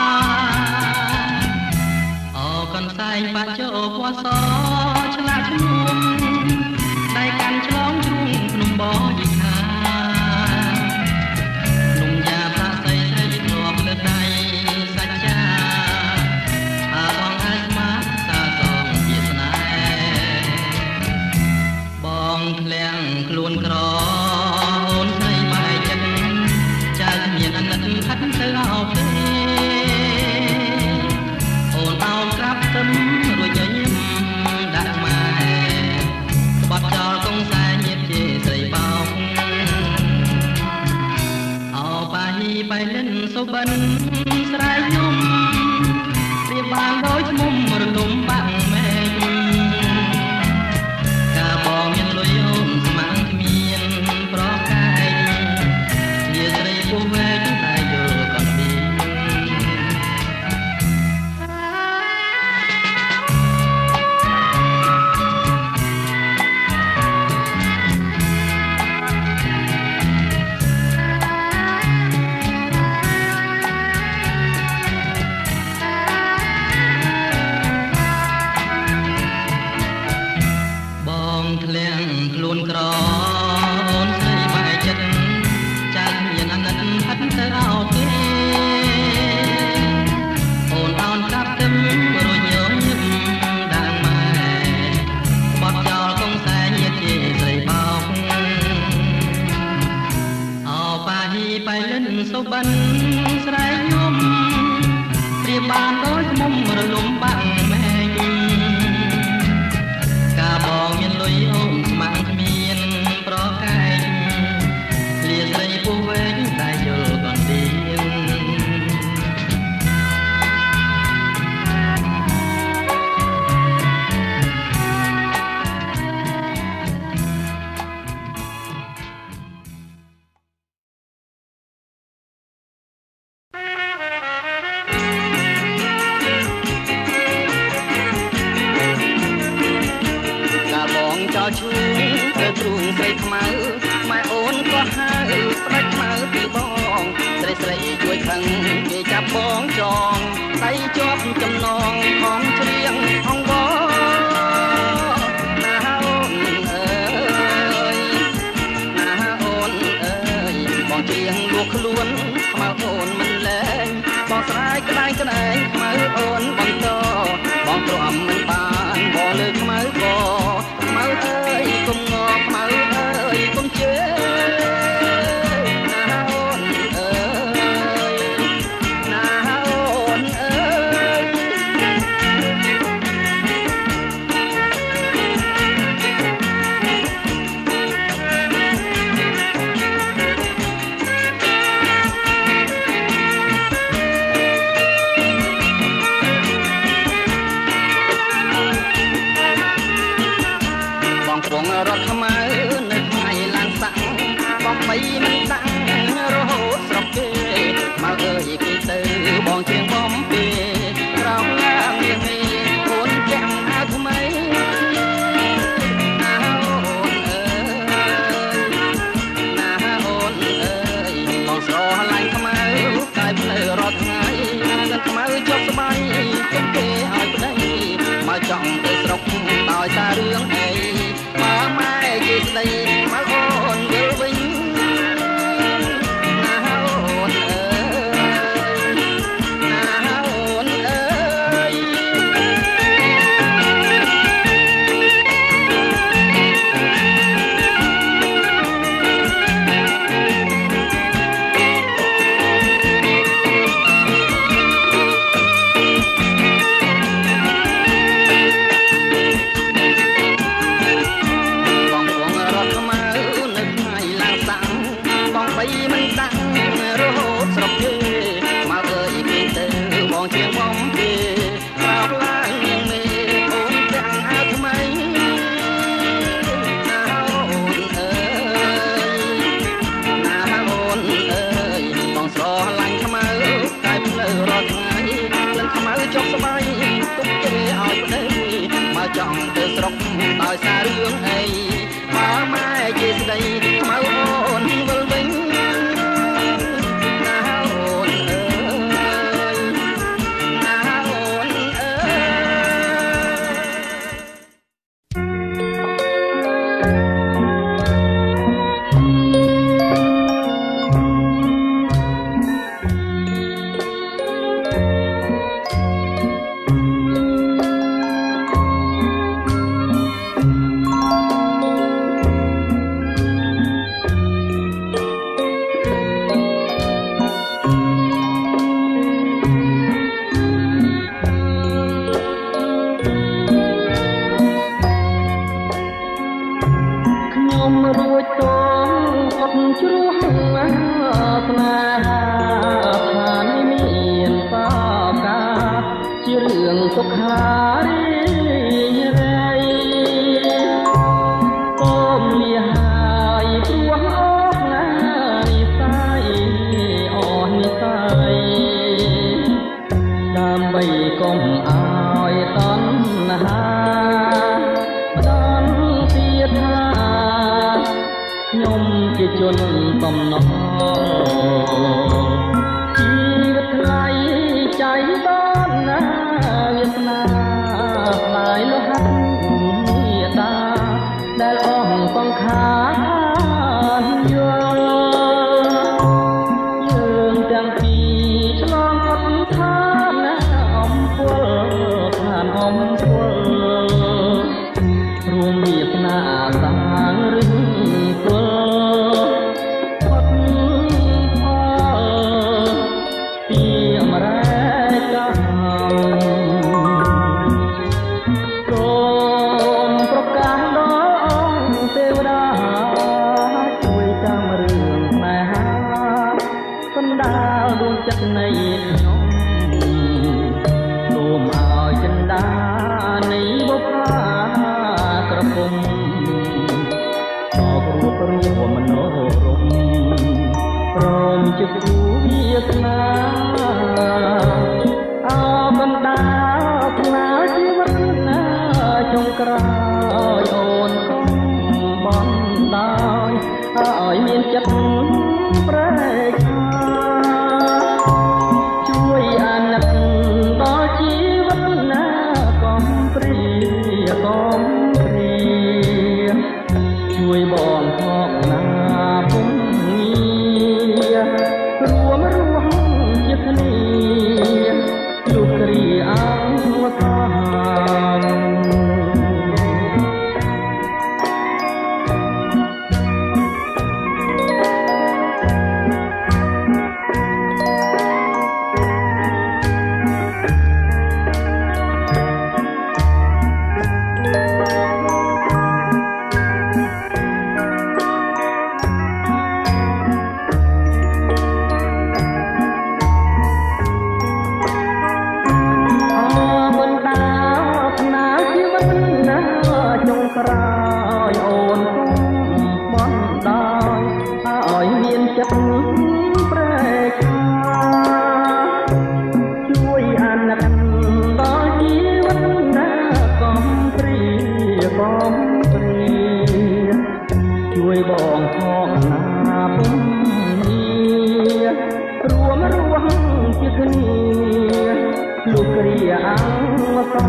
អកនផ្សែងបាច់ចោពណ៌សឆ្លាតឈ្នួមដៃកាន់ឆ្លងជ្រុងភ្នំបោយីខាសុបិនស្រែកយំព្រាបានដោយឈ្មុំរលំបាក់មែកកាបងមានលុយអូនស្មាំងគ្មានប្រកាយជាស្រីពោះវែងតែយល់ក៏មានធ្លាក់ខ្លួនក្រអូនស្រីបែកចិត្តចាស់មានអាណិតហិតទៅអោទេអូនអោនកាប់ទឹមរួចញញឹមដាងម៉ែបត់ចោលកងសែងញាតជាស្រីបោកអោប៉ាហ៊ីបៃលិនសុបិនស្រែកយំព្រាបានដោយខ្មុំរលំបាក់មែកកាបងមានលុយអូនស្មាំងគ្មានប្រកែកលាស្រីពោះវែងតែយល់កន្ទៀងឈូទៅទ្រូងស្រីខ្មៅម៉ែអូនក៏ហៅផ្ដាច់ខ្មៅពីបងស្រីស្រីជួយខឹងគេចាប់បងចងដៃជាប់ចំណងខំច្រៀងអង្វរណាអូនអើយណាអូនអើយបងច្រៀងលួចខ្លួនខ្មៅអូនមិនលែងបងស្រែកក្តែងក្តែងខ្មៅអូនបន្តបងទ្រាំមិនបានបងលើខ្មៅបខ្មៅអើយគុំងល់ខ្មៅអើយគុំជើណាអូនអើយណាអូនអើយពងរត់ខ្មៅនៅថ្ងៃឡើងសាក់បងបីមិនដាក់រហូតស្រុកគេមកអើយគេទៅបងជាងបំពេក្រោមឡើងមានមេអូនចាំអើថ្មីណាអូនអើយណាអូនអើយបងស្រឡាញ់ខ្មៅកាយភ្លើរត់ថ្ងៃនឹងខ្មៅជាប់ស្បៃគេគេឲ្យប្តីមកចង់ទៅស្រុកដោយសាររឿងអីម៉ែជាស្ដីមកអូនយល់វិញណាអូនអើយណាអូនអើយមិនដាក់រហូតស្រុកគេមកអើយគេទៅបងជាងបំពេក្រោកឡើងនាងមេអូនទាំងអើថ្មីណាអូនអើយណាអូនអើយបងស្រឡាញ់ខ្មៅកាយភ្លើរាល់ថ្ងៃលិនខ្មៅចុកស្បៃទុកគេឲ្យប្តីមកចង់ទៅស្រុកដោយសាររឿងអីមកម៉ែជាស្ដីខ្មៅអូនវិលវិញរួចតងអត់ជ្រោះស្នេហាសុខារីរៃសូមលាហើយព្រោះអស់ណានិស័យអស់និស័យដើម្បីកុំឲ្យតណ្ហាផ្ដន់ទៀតថាខ្ញុំជាជនសំណងជីវិតថ្លៃใจបានណាវាសនាផ្លាយលោហៈមេតាដែលអស់សង្ខារយល់យើងទាំងពីរឆ្លងអត់ថាណាអំពលผ่านអំពលរួមវាសនាសាងរឹងគល់ផុតផលពីអមរៈចិត្តនៃខ្ញុំសូមឲ្យចិន្តានៃបុព្វាក្រពុំអបរួបរួមមនោរម្យព្រមជាគូវាសនាអបណ្ដាផ្លាជីវិតណាចុងក្រោយអូនកុំបន់ដោយឲ្យមានចិត្តប្រែកដល់ជីវិតណាកំព្រាកំព្រាជួយបងខកណាពុំងាររួមរស់ជាគ្នាលោកគ្រាអង្គវតាក្រោយអូនបន់ដោយឲ្យមានចិត្តប្រែកជួយអាណិតដល់ជីវិតណាកំព្រាកំព្រាជួយបងផងណាពុំងាររួមរស់ជាគ្នាលោកគ្រាអង្គសា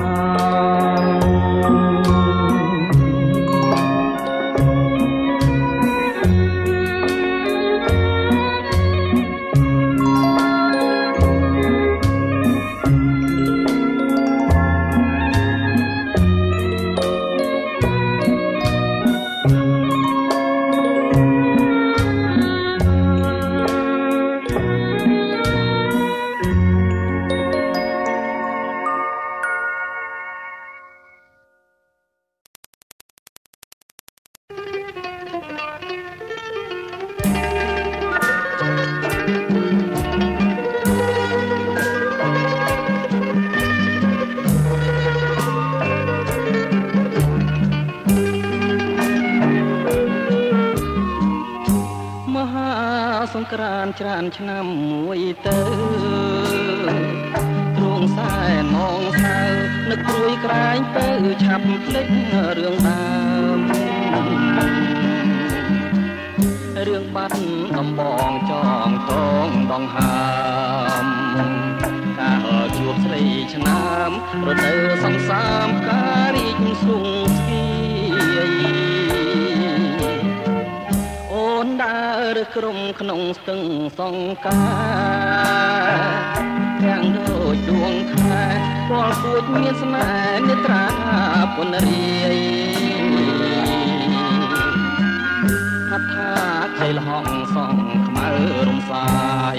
សង្ក្រានច្រើនឆ្នាំមួយទៅទ្រង់សែនមងសៅនឹកព្រួយក្រែងទៅឆាប់ភ្លេចរឿងដើមរឿងបាត់ដំបងចងតងដងហើមកាលជួបស្រីឆ្នាំរដូវសង្សាមការរីកស្រុងស្គីអូនដើរក្រុមក្នុងស្ទឹងសង្ការទាំងដូចដួងខែពលគួចមានស្នេហ៍នេត្រាពុនរាយថាខ្ចីលហងសងខ្មៅរំសាយ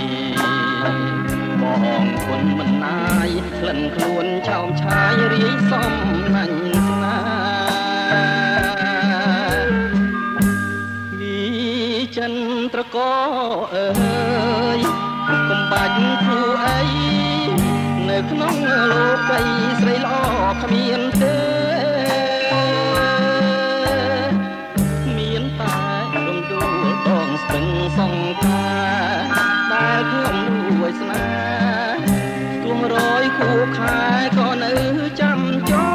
បងគុណមិនណាយក្លិនខ្លួនចោមឆាយរាយសំណាញ់ស្នេហ៍ចិនត្រកអើយកុំបាច់គ្រូអីនៅនៅក្នុងលោកីស្រីល្អគ្មានទេមានតែរំដួលដងស្ទឹងសង្ការដែលខ្ញុំរួយស្នេហ៍ទួងរយខួបខែក៏នៅចាំចោ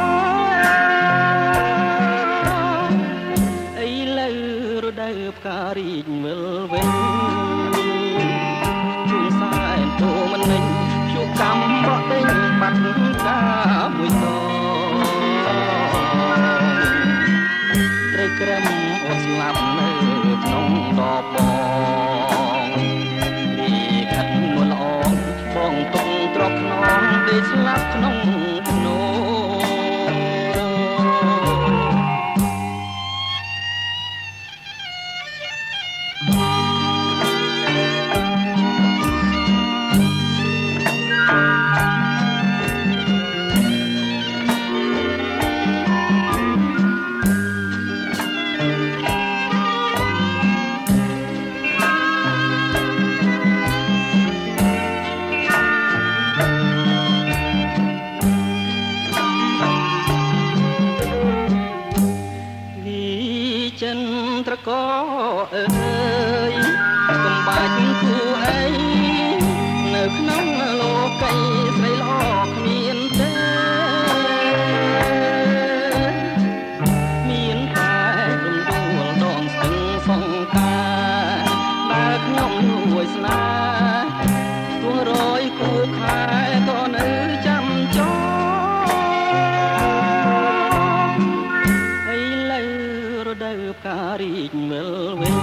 ឥឡូវរដូវផ្ការីកវិលវិញជួនសែនទូមិននិញភ្យុកម្មបក់ដេញបាត់កាមួយតត្រូវក្រឹមអូនស្លាប់នៅក្នុងដបបងពីខិតមួយល្អបងទុំត្រកខ្នងដេកស្លាប់ក្នុងភ្នោចិនត្រកអើយកំបាច់គូអីនៅក្នុងលោកីស្រីល្អគ្មានទេមានតែរំដួលដងស្ទឹងសង្ការដែលខ្ញុំរួយស្នេហ៍ទួងរយគូខែក៏នៅចាំចោផ្ការីកវិលវិញ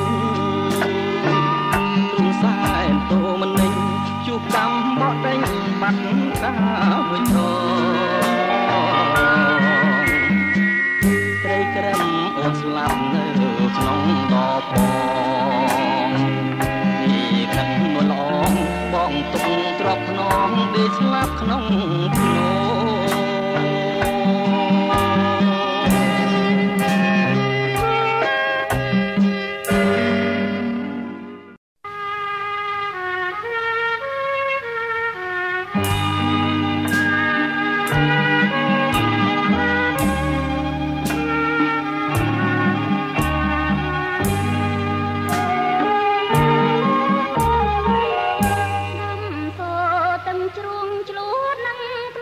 ទ្រង់សែនតូមិននិញជួបកម្មបក់ដេញបាត់កាមួយតត្រីក្រឹមអូនស្លាប់នៅក្នុងដបផងនេះខិនមួយឡងបងទុំទ្រពខ្នងដេកស្លាប់ក្នុងភ្នោជ្រួងជ្លួតនឹង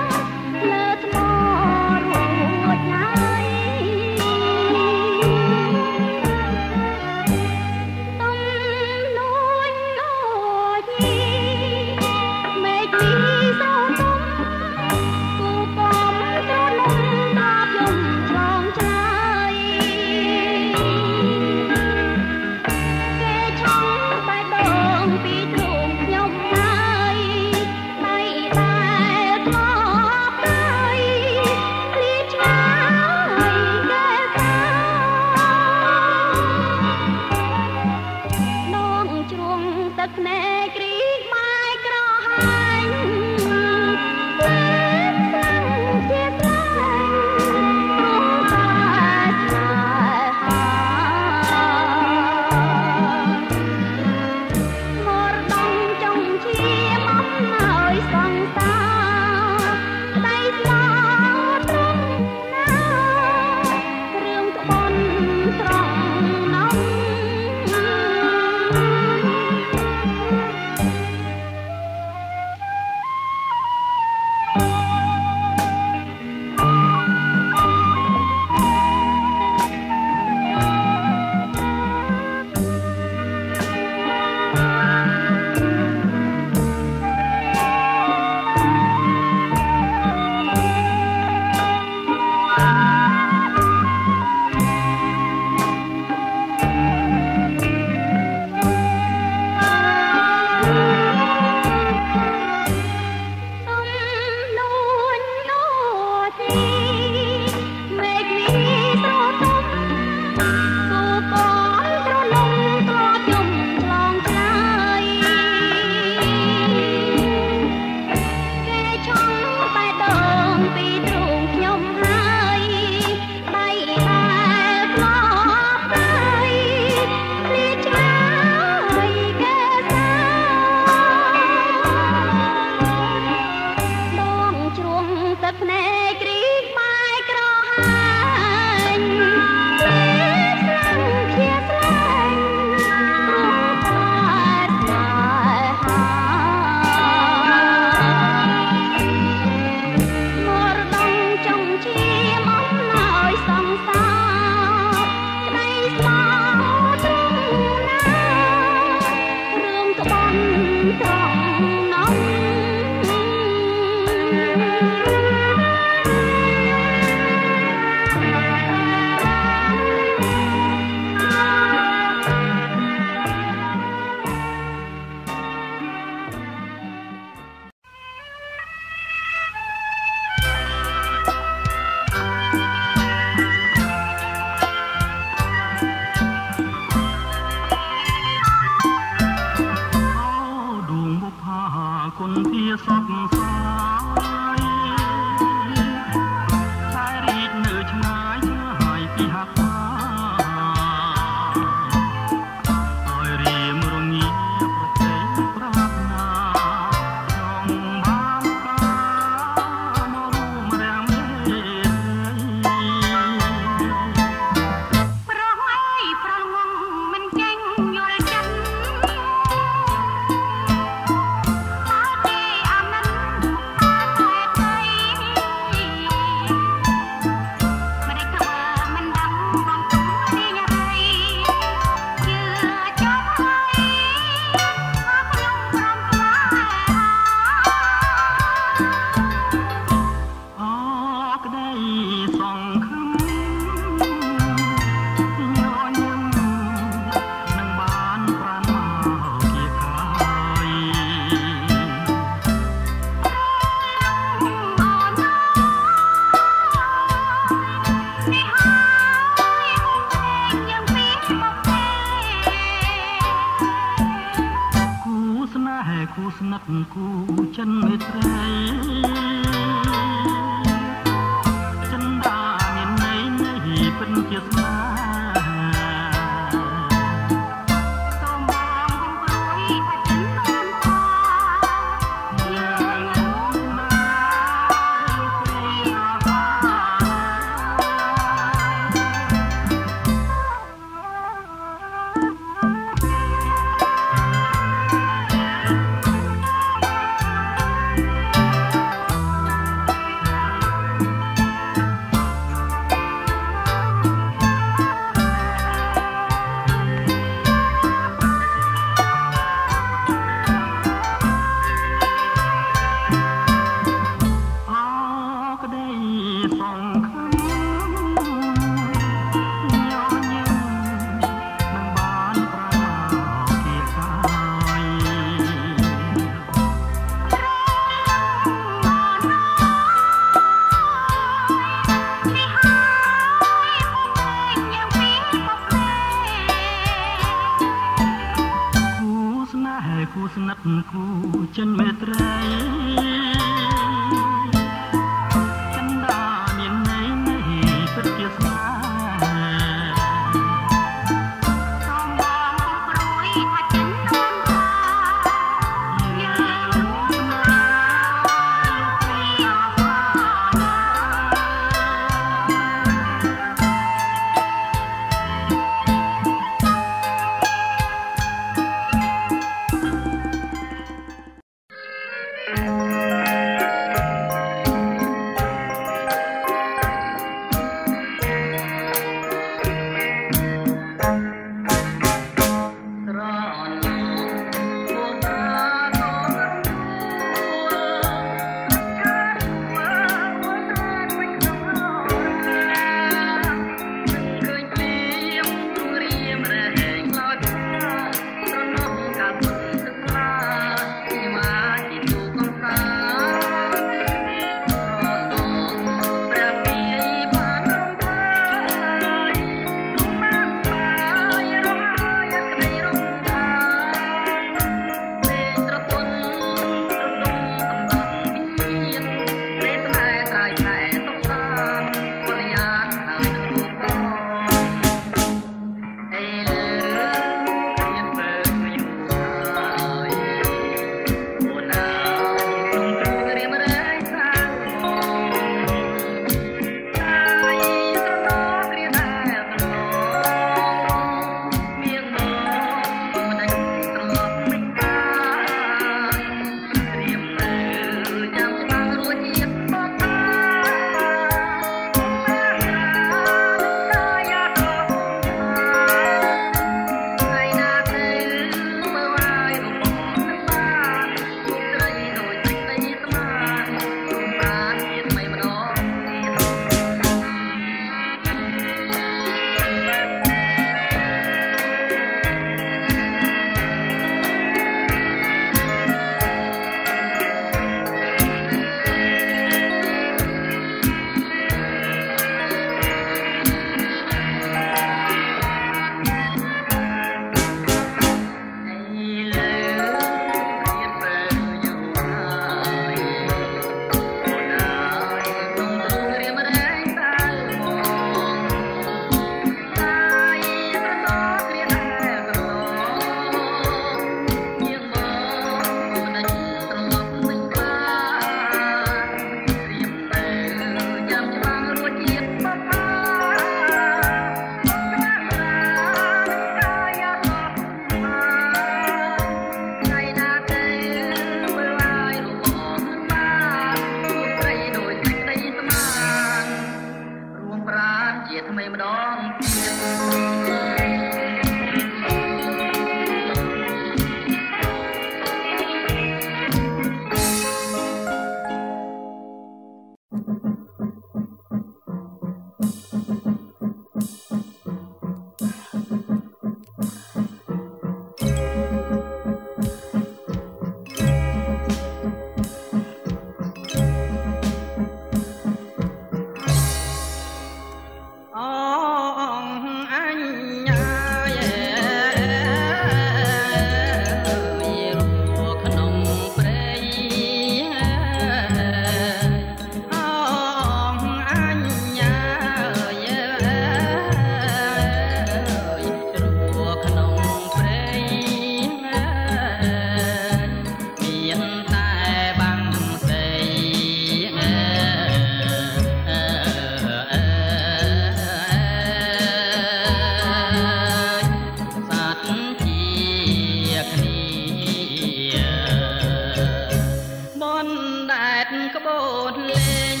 ក្បូនលេង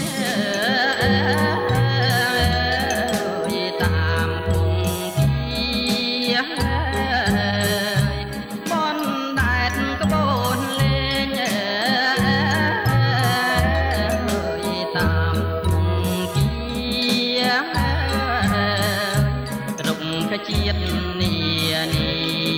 តាមគង់គាបនដែតក្បូនលេងតាមគង់គារុកខជាតិនានា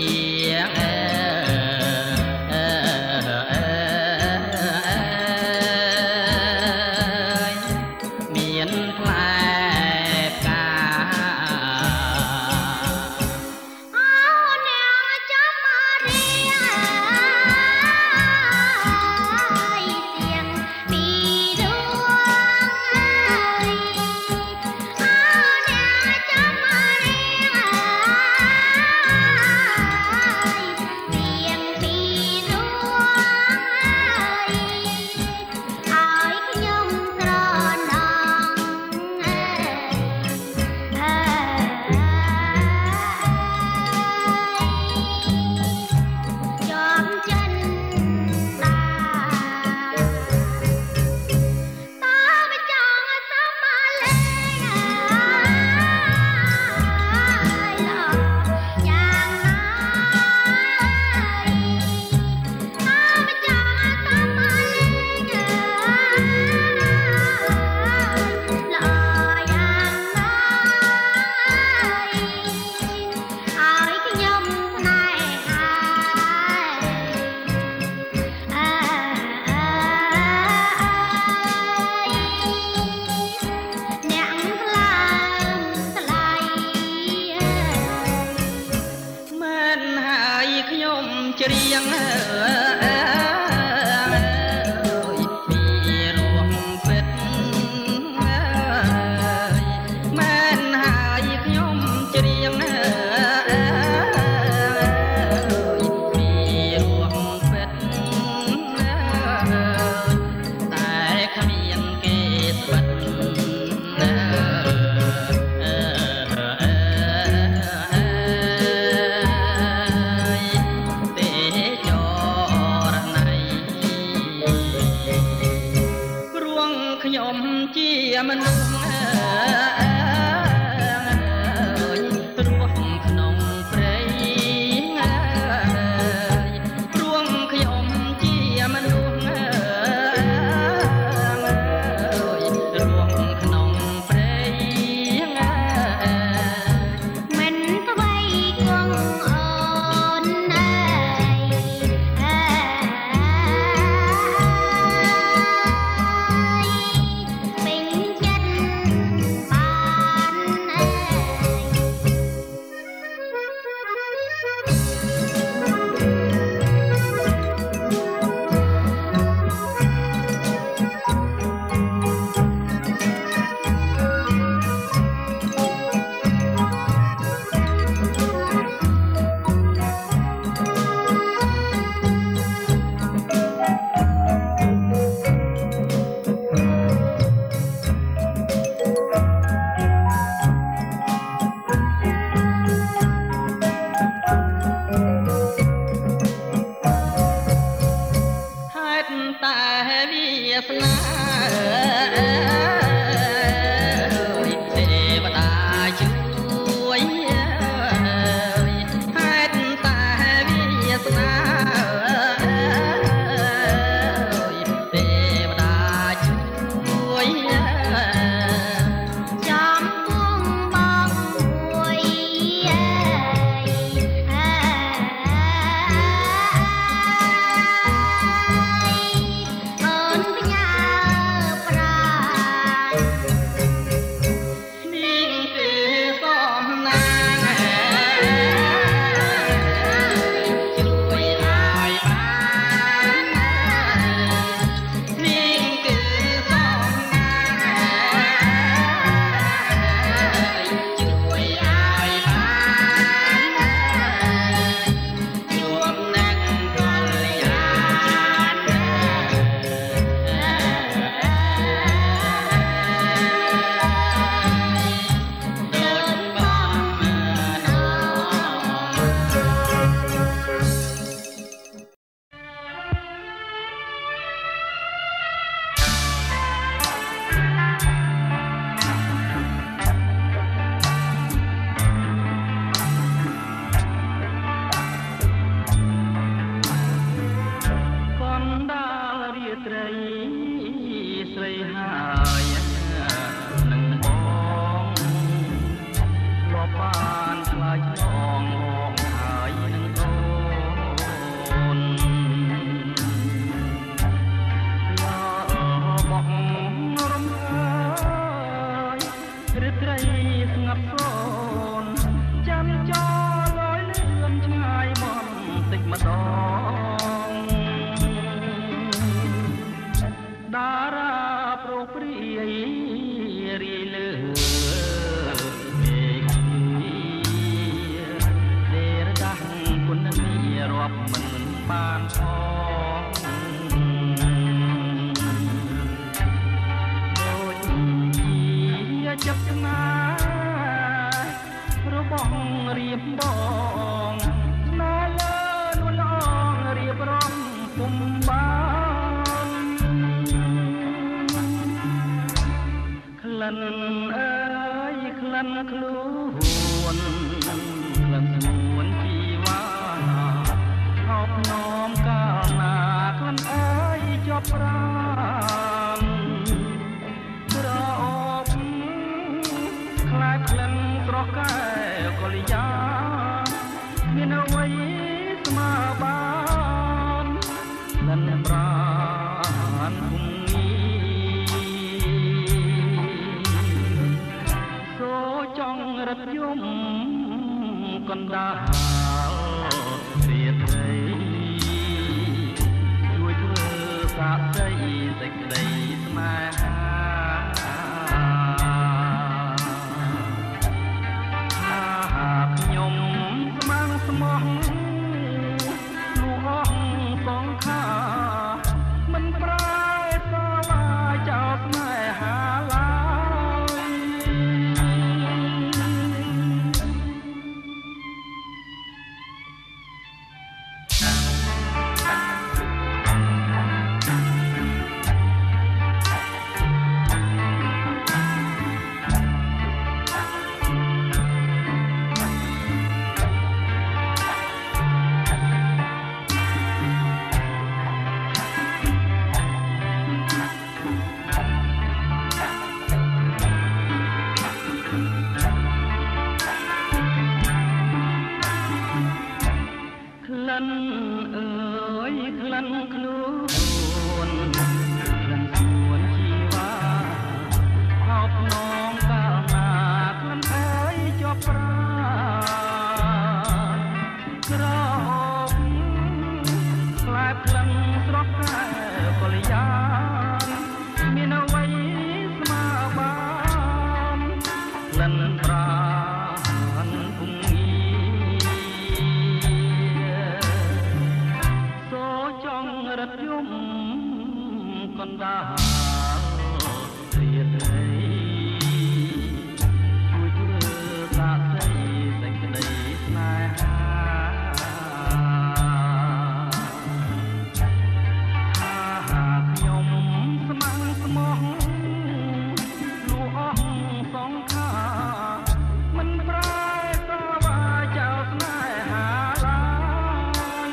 ច្រៀងពីរួមពេតមែនហើយខ្ញុំច្រៀងពីរួមពេតតែគ្មានគេស្បិតខ្ញុំជាមនុស្សរស់ក្នុងព្រៃព្រួងខ្ញុំជាមនុស្សរស់ក្នុងព្រៃមិនអ្វីគង់អូនតែវាសនាទេវតាជួយហេតុតែវាសនាទេវតាជួយចំគង់បងមួយអូនរីហើយនឹងបងលោកបានឆ្លើយឆ្លងមកហើយនឹងអូនបងរំខាយឬត្រីស្ងាត់សូនចាំចោលលយលឿនឆ្ងាយមកតិចម្ដងតារាប្រោព្រាយរីលើមេឃទេរដាស់គុណនីរាប់មិនបានផងដូចជាចិត្តស្នារបស់រៀបបងស្នាលើនួនអងរៀបរំពុំបានក្លិនអើយក្លិនខ្លួនក្លិនស្មួនជីវ៉ាខោភ្នំកាលណាក្លិនអើយជាប់ប្រាណក្រអូបខ្លាចក្លិនស្រស់កែកលយាមានអ្វីស្មើបានក្លិនប្រាណគុំចង់រត់យំកណ្ដាលរាត្រីជួយធ្វើសាកសីសេចក្តីស្នេហាខ្ញុំស្មងស្មោះលួងសងខាមិនប្រែសវាចោលស្នេហាឡើយក្លិនអើយក្លិនខ្លួនក្លិនស្មួនជីវ៉ាខោភ្នំកាលណាក្លិនអើយជាប់ប្រាណក្រអូបខ្លែបក្លិនស្រស់កែកលយាមានអ្វីស្មើបានក្លិនប្រាណពុំចង់រត់យំកណ្ដាលរាត្រីជួយធ្វើសាកសីសេចក្តីស្នេហាខ្ញុំស្មងស្មោះលួអស់សងខាមិនប្រែសវាចោលស្នេហាឡើយ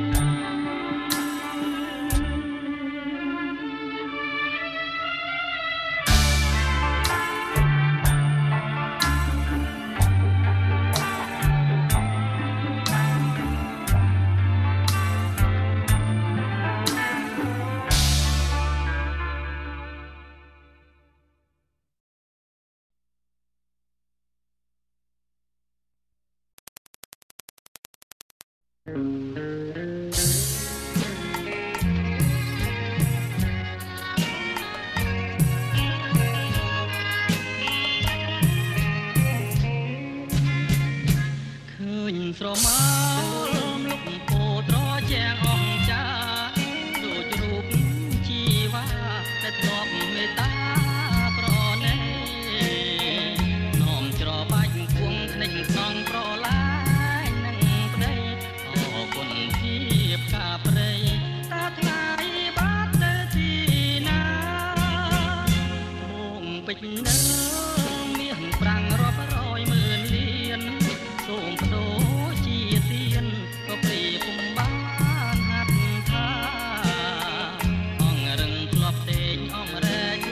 ស្រមោលលុកពោត្រជាងអង្ចាដូចរូបជីវ៉ាដែលធ្លាប់មេត្តាប្រណីនោមច្របាច់គង់ភ្នែកសងប្រឡាយនឹងប្តីអរគុណភាពការព្រៃតាថ្ងៃបាត់ទៅទីណាងពេជ្រនៅមាសប្រាំងរាប់រយម៉ឺនលានសូមបដូរក៏ព្រីពុំបានហាត់ថាអងរឹងធ្លាប់ទេងអងរែក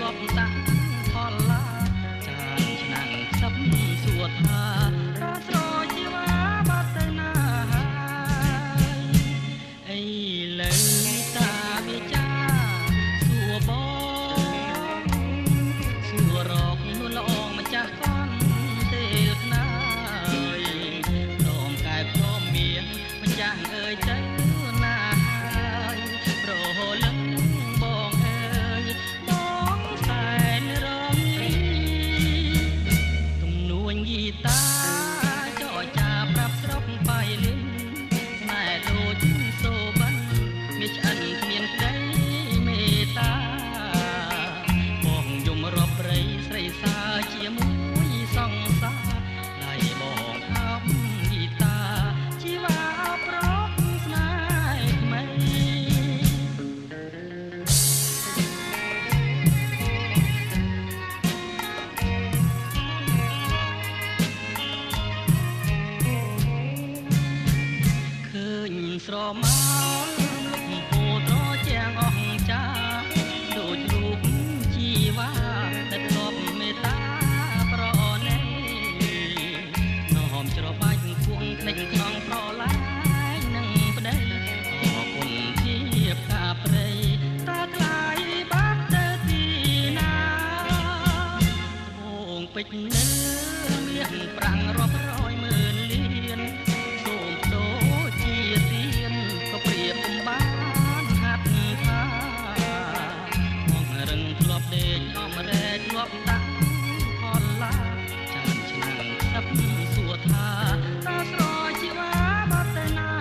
ប់ដេកអមរែកងាប់ដាក់ផល្លាចានឆ្នាំងស្ដាប់សួរថាតើស្រជីវ៉ាបាត់ទៅណា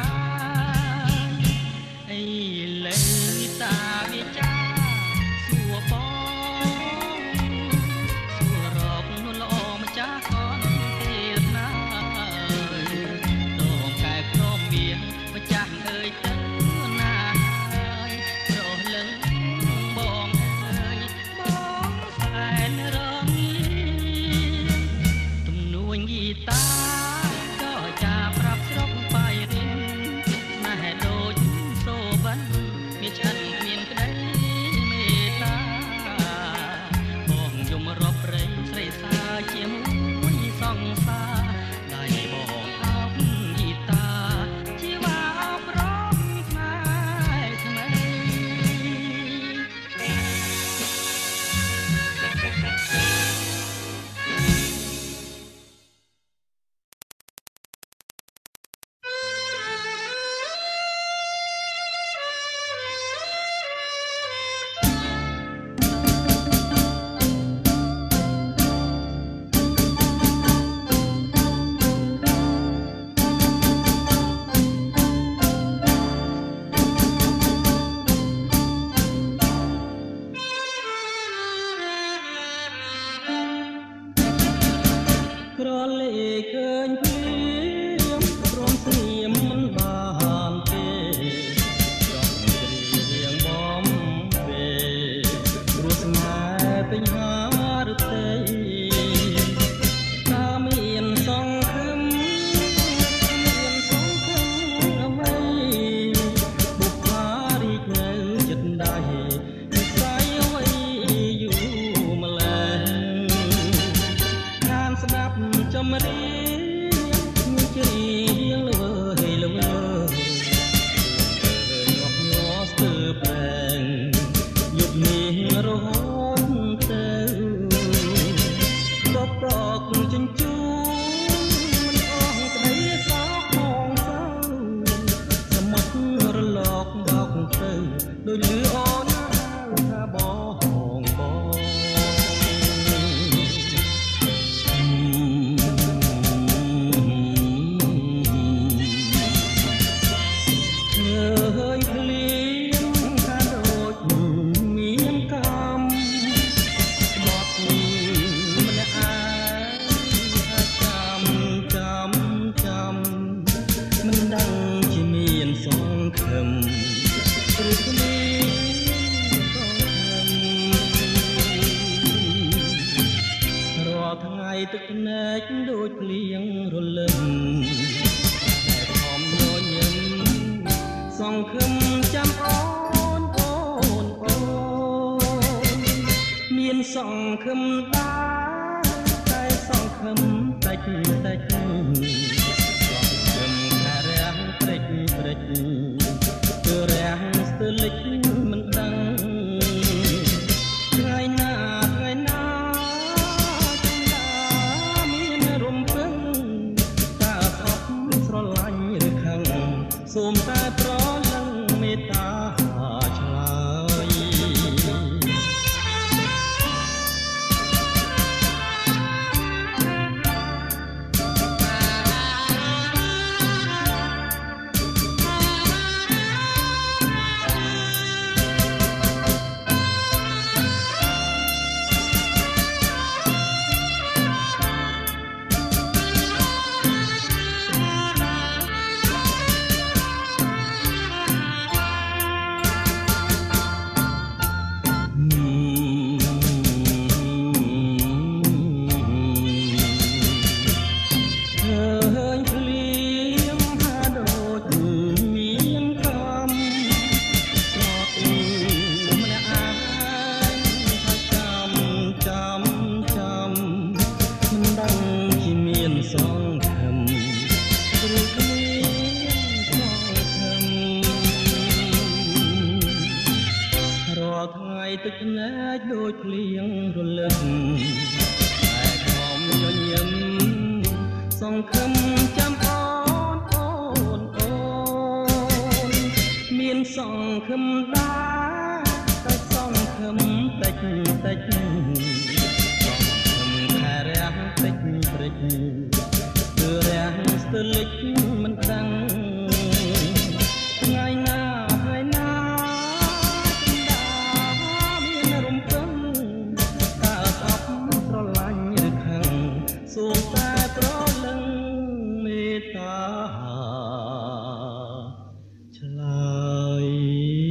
អីលេតាវិចាសួរបងសួររកនួនល្អម្ចាស់កូនទៀតណាដងកែក្រមមានម្ចាស់អើយទៅណាហើយរលឹងបងអើយបងសែនរងាទំនួញយីតាក៏ចាប្រាប់ស្រុកបាយរិនណែដូចសូបិនមានឆ្អិនមានក្តីមេត្តាបងយំរាប់ព្រៃស្រីសាជាមួយសង្សារដៃបងអោបយីតាជីវ៉ាអបរំខ្មែរថ្មីក្រលេឃើញព្រាមព្រមស្ងៀមមិនបានទេចង់ជ្រៀងបំពេព្រោះស្នេហ៍ពេញហារទេតាមានសង្ឃឹមអ្វីបុព្វារីកនៅចិត្តដៃនិស័យអ្វីយូរម្ល៉េះខានស្ដាប់ចម្រៀងច្រៀងល្វើយល្វើយញាប់ញ័រស្ទើរប្រែងយប់នេះរហូតទៅបបកចិញ្ចូមិនអស់ក្តីសោកផងសៅសមុទ្ររលកបោកទៅដោយលឺអូនថាបងបងឃើញភ្លៀងថាដូចមានកម្មបត់ម្នាក់ឯងថាចាំមិនដឹងជាមានសង្ឃឹមឬគ្មានសង្ឃឹមរាល់ថ្ងៃទឹកភ្នែកដូចភ្លៀងរលឹមតែខំញញឹមសង្ឃឹមចាំអូនមានសង្ឃឹមតែសង្ឃឹមតិចសង្ឃឹមថារាំងព្រិចគឺរាំងស្ទើរលិចមិនដឹងថ្ងៃណាមានរំពឹងតើអត់ស្រឡាញ់ឬខឹងសូមតែប្រលឹងមេត្តាឆ្លើយទឹកភ្នែកដូចភ្លៀងរលឹកតែខំញញឹមសង្ឃឹមចាំអូនមានសង្ឃឹមដែរតែសង្ឃខំតិចតិចខំខែរាំងតិចព្រិចគឺរាំងស្ទើរលិចមិនដឹងថ្ងៃណាហើយណាចិន្តាមានរំពឹងតើស្អប់ស្រឡាញ់ឬខឹងសូមតែប្រលឹងមេត្តាឆ្លើយ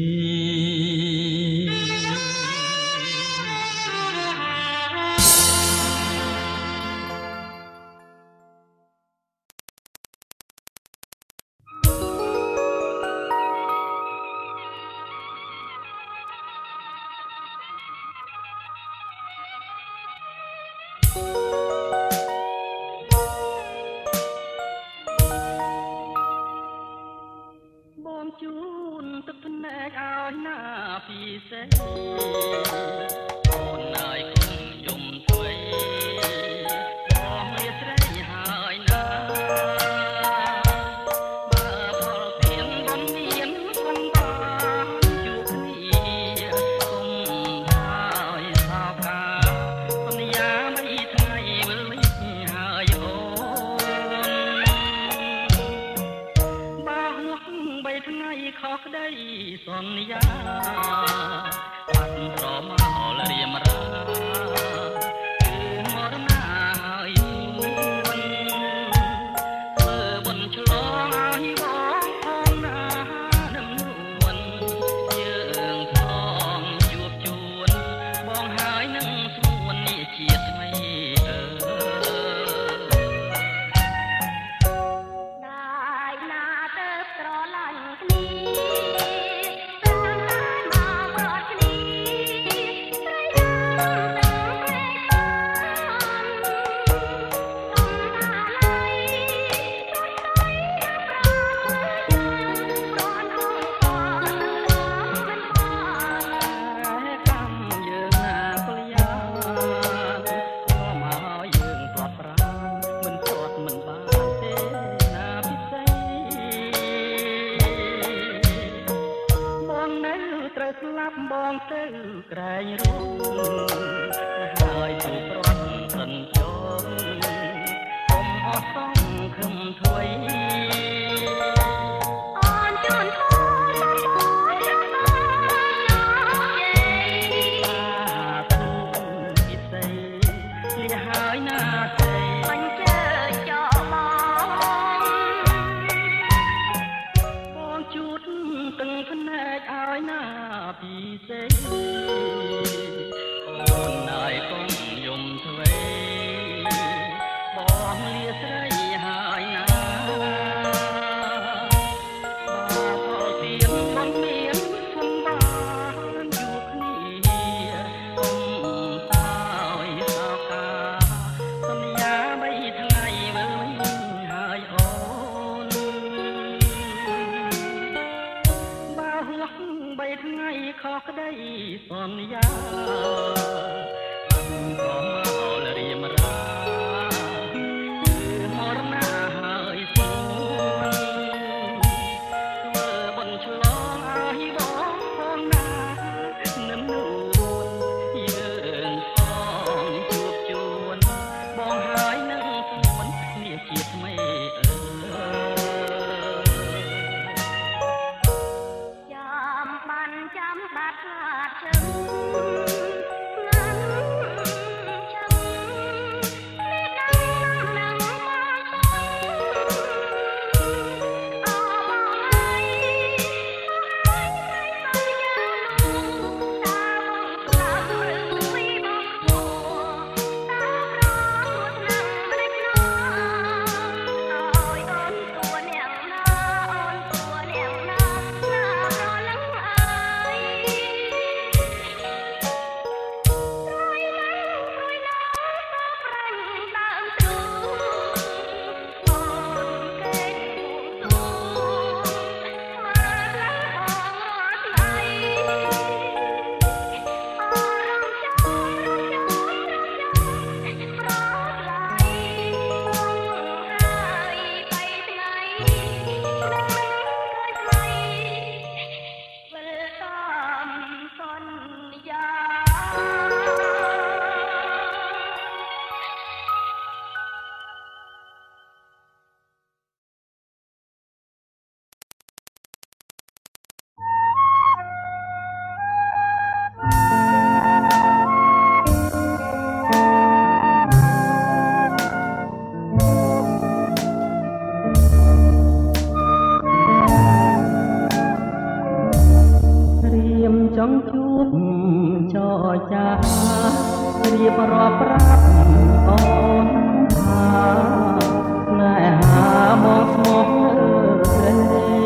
រៀបរាប់ប្រាប់អូនថាណែហាមកស្មោះព្រៃ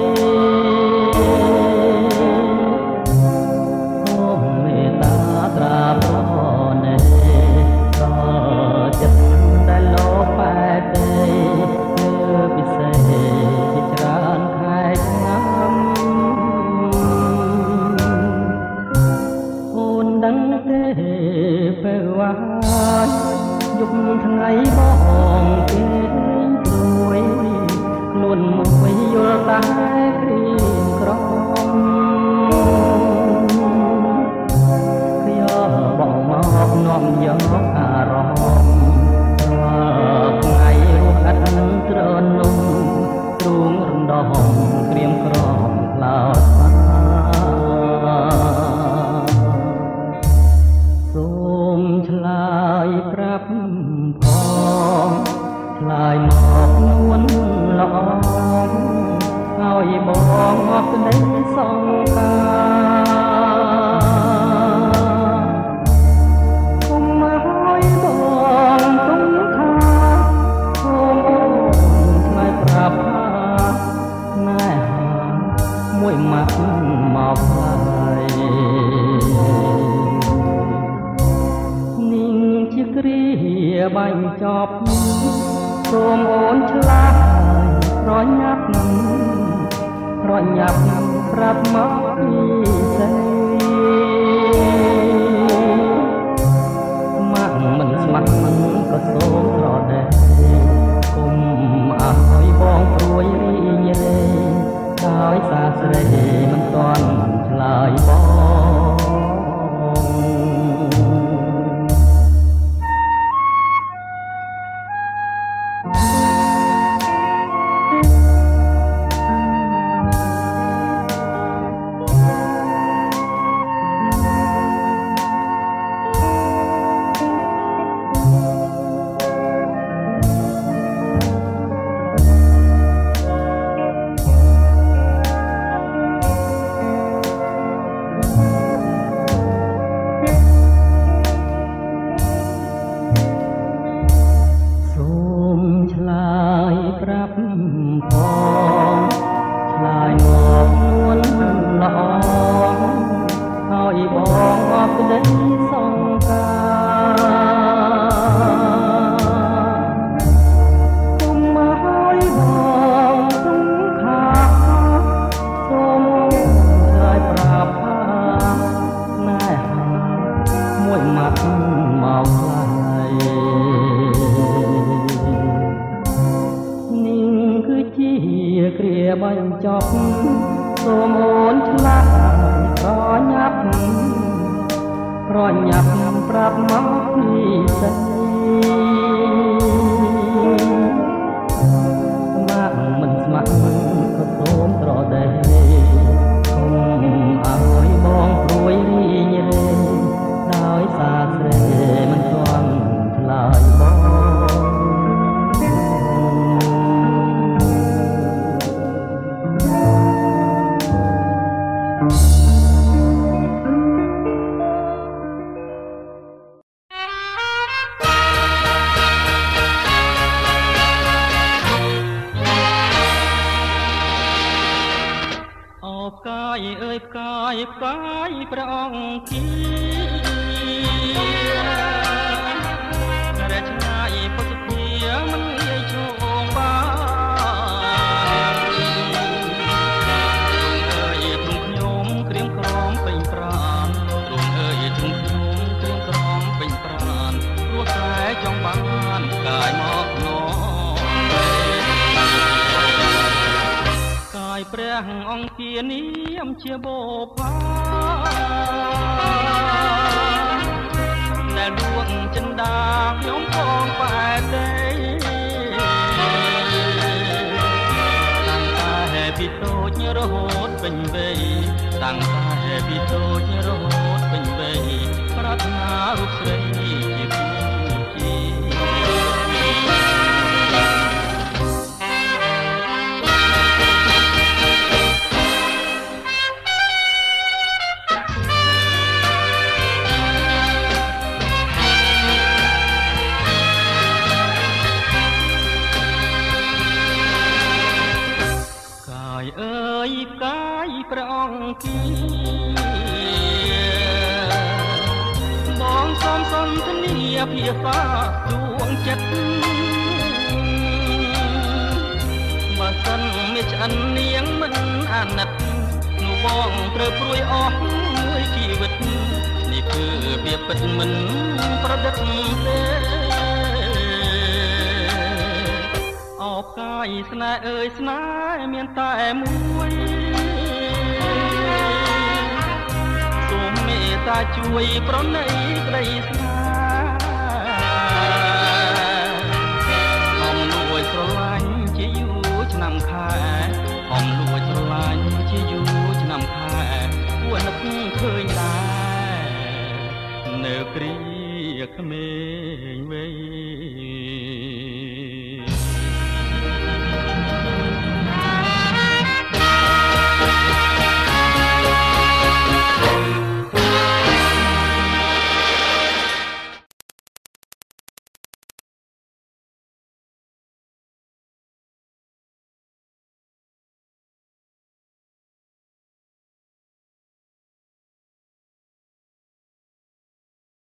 សូមមេត្តាត្រាប្រណេដល់ចិត្តដែលលោបែកទេលើពិសេសជាច្រើនខែឆ្នាំអូនដឹងទេពេលវាយប់ថ្ងៃបងគេព្រួយខ្លួនមួយយល់តែគ្រៀងក្រំខ្ញុំបងមកនាំយកអារម្មណ៍ថ្ងៃរស់អត់នឹងត្រនំទ្រូងរំដំក្រៀមក្រំឡោតសូមឆ្លើយប្រាប់ផងឆ្លើយមកនួនល្អឲ្យបងអត់ក្តីសង្ការគុំមកឲ្យបងទុំថាសូមអូនឆ្លើយប្រាប់ថាណែមួយម៉ាត់មកហើយនាងជាគ្រាបាញ់ចប់សូមអូនឆ្លើយប្រញាប់ប្រាប់មកពីស្រីម៉ាក់មិនស្មាត់មិនក៏សូមត្រដែងគុំឲ្យបងព្រួយរីងរេដោយសារស្រីមិនទាន់ឆ្លើយបងបញ្ចប់សូមអូនឆ្លាតប្រញាប់ប្រាប់មកពីស្រីម៉ាក់មិនស្មាត់ក៏សូមត្រដែងគុំឲ្យបងព្រួយរីងរេដោយសារស្រីមិនទាន់ឆ្លើយបងផ្កាយអើយផ្កាយព្រះអង្គគីរឆ្ងាយពុទ្ធភាមិនងាយឈោងបានអើយទ្រង់ខ្ញុំក្រៀមក្រំពេញប្រានទ្រង់អើយទ្រង់ខ្ញុំក្រៀមក្រំពេញប្រានព្រោះតែចង់បានផ្កាយមកងព្រះអង្គគានាមជាបូផាដែលដួងចិនដាខ្ញុំផងបែទេតាំងតែពីតូចរហូតពេញវ័យតាំងតែពីតូចរហូតពេញវ័យប្រាថ្នារូបស្រីជាគូជាអមសន្ទនាភាសាដួងចិត្តបើសិនមានឆ្អិននាងមិនអាណិតនោះបងត្រូវព្រួយអស់មួយជីវិតនេះគឺវាពិតមិនប្រឌិតទេអោបកាយស្នេហ៍អើយស្នេហ៍មានតែមួយសូមមេត្តាជួយប្រណីក្តីស្នេហ៍ហំលួចស្រឡាញ់ជាយូរឆ្នាំខែហំលួចស្រឡាញ់ជាយូរឆ្នាំខែគួរនឹកឃើញដែរនៅគ្រាក្មេង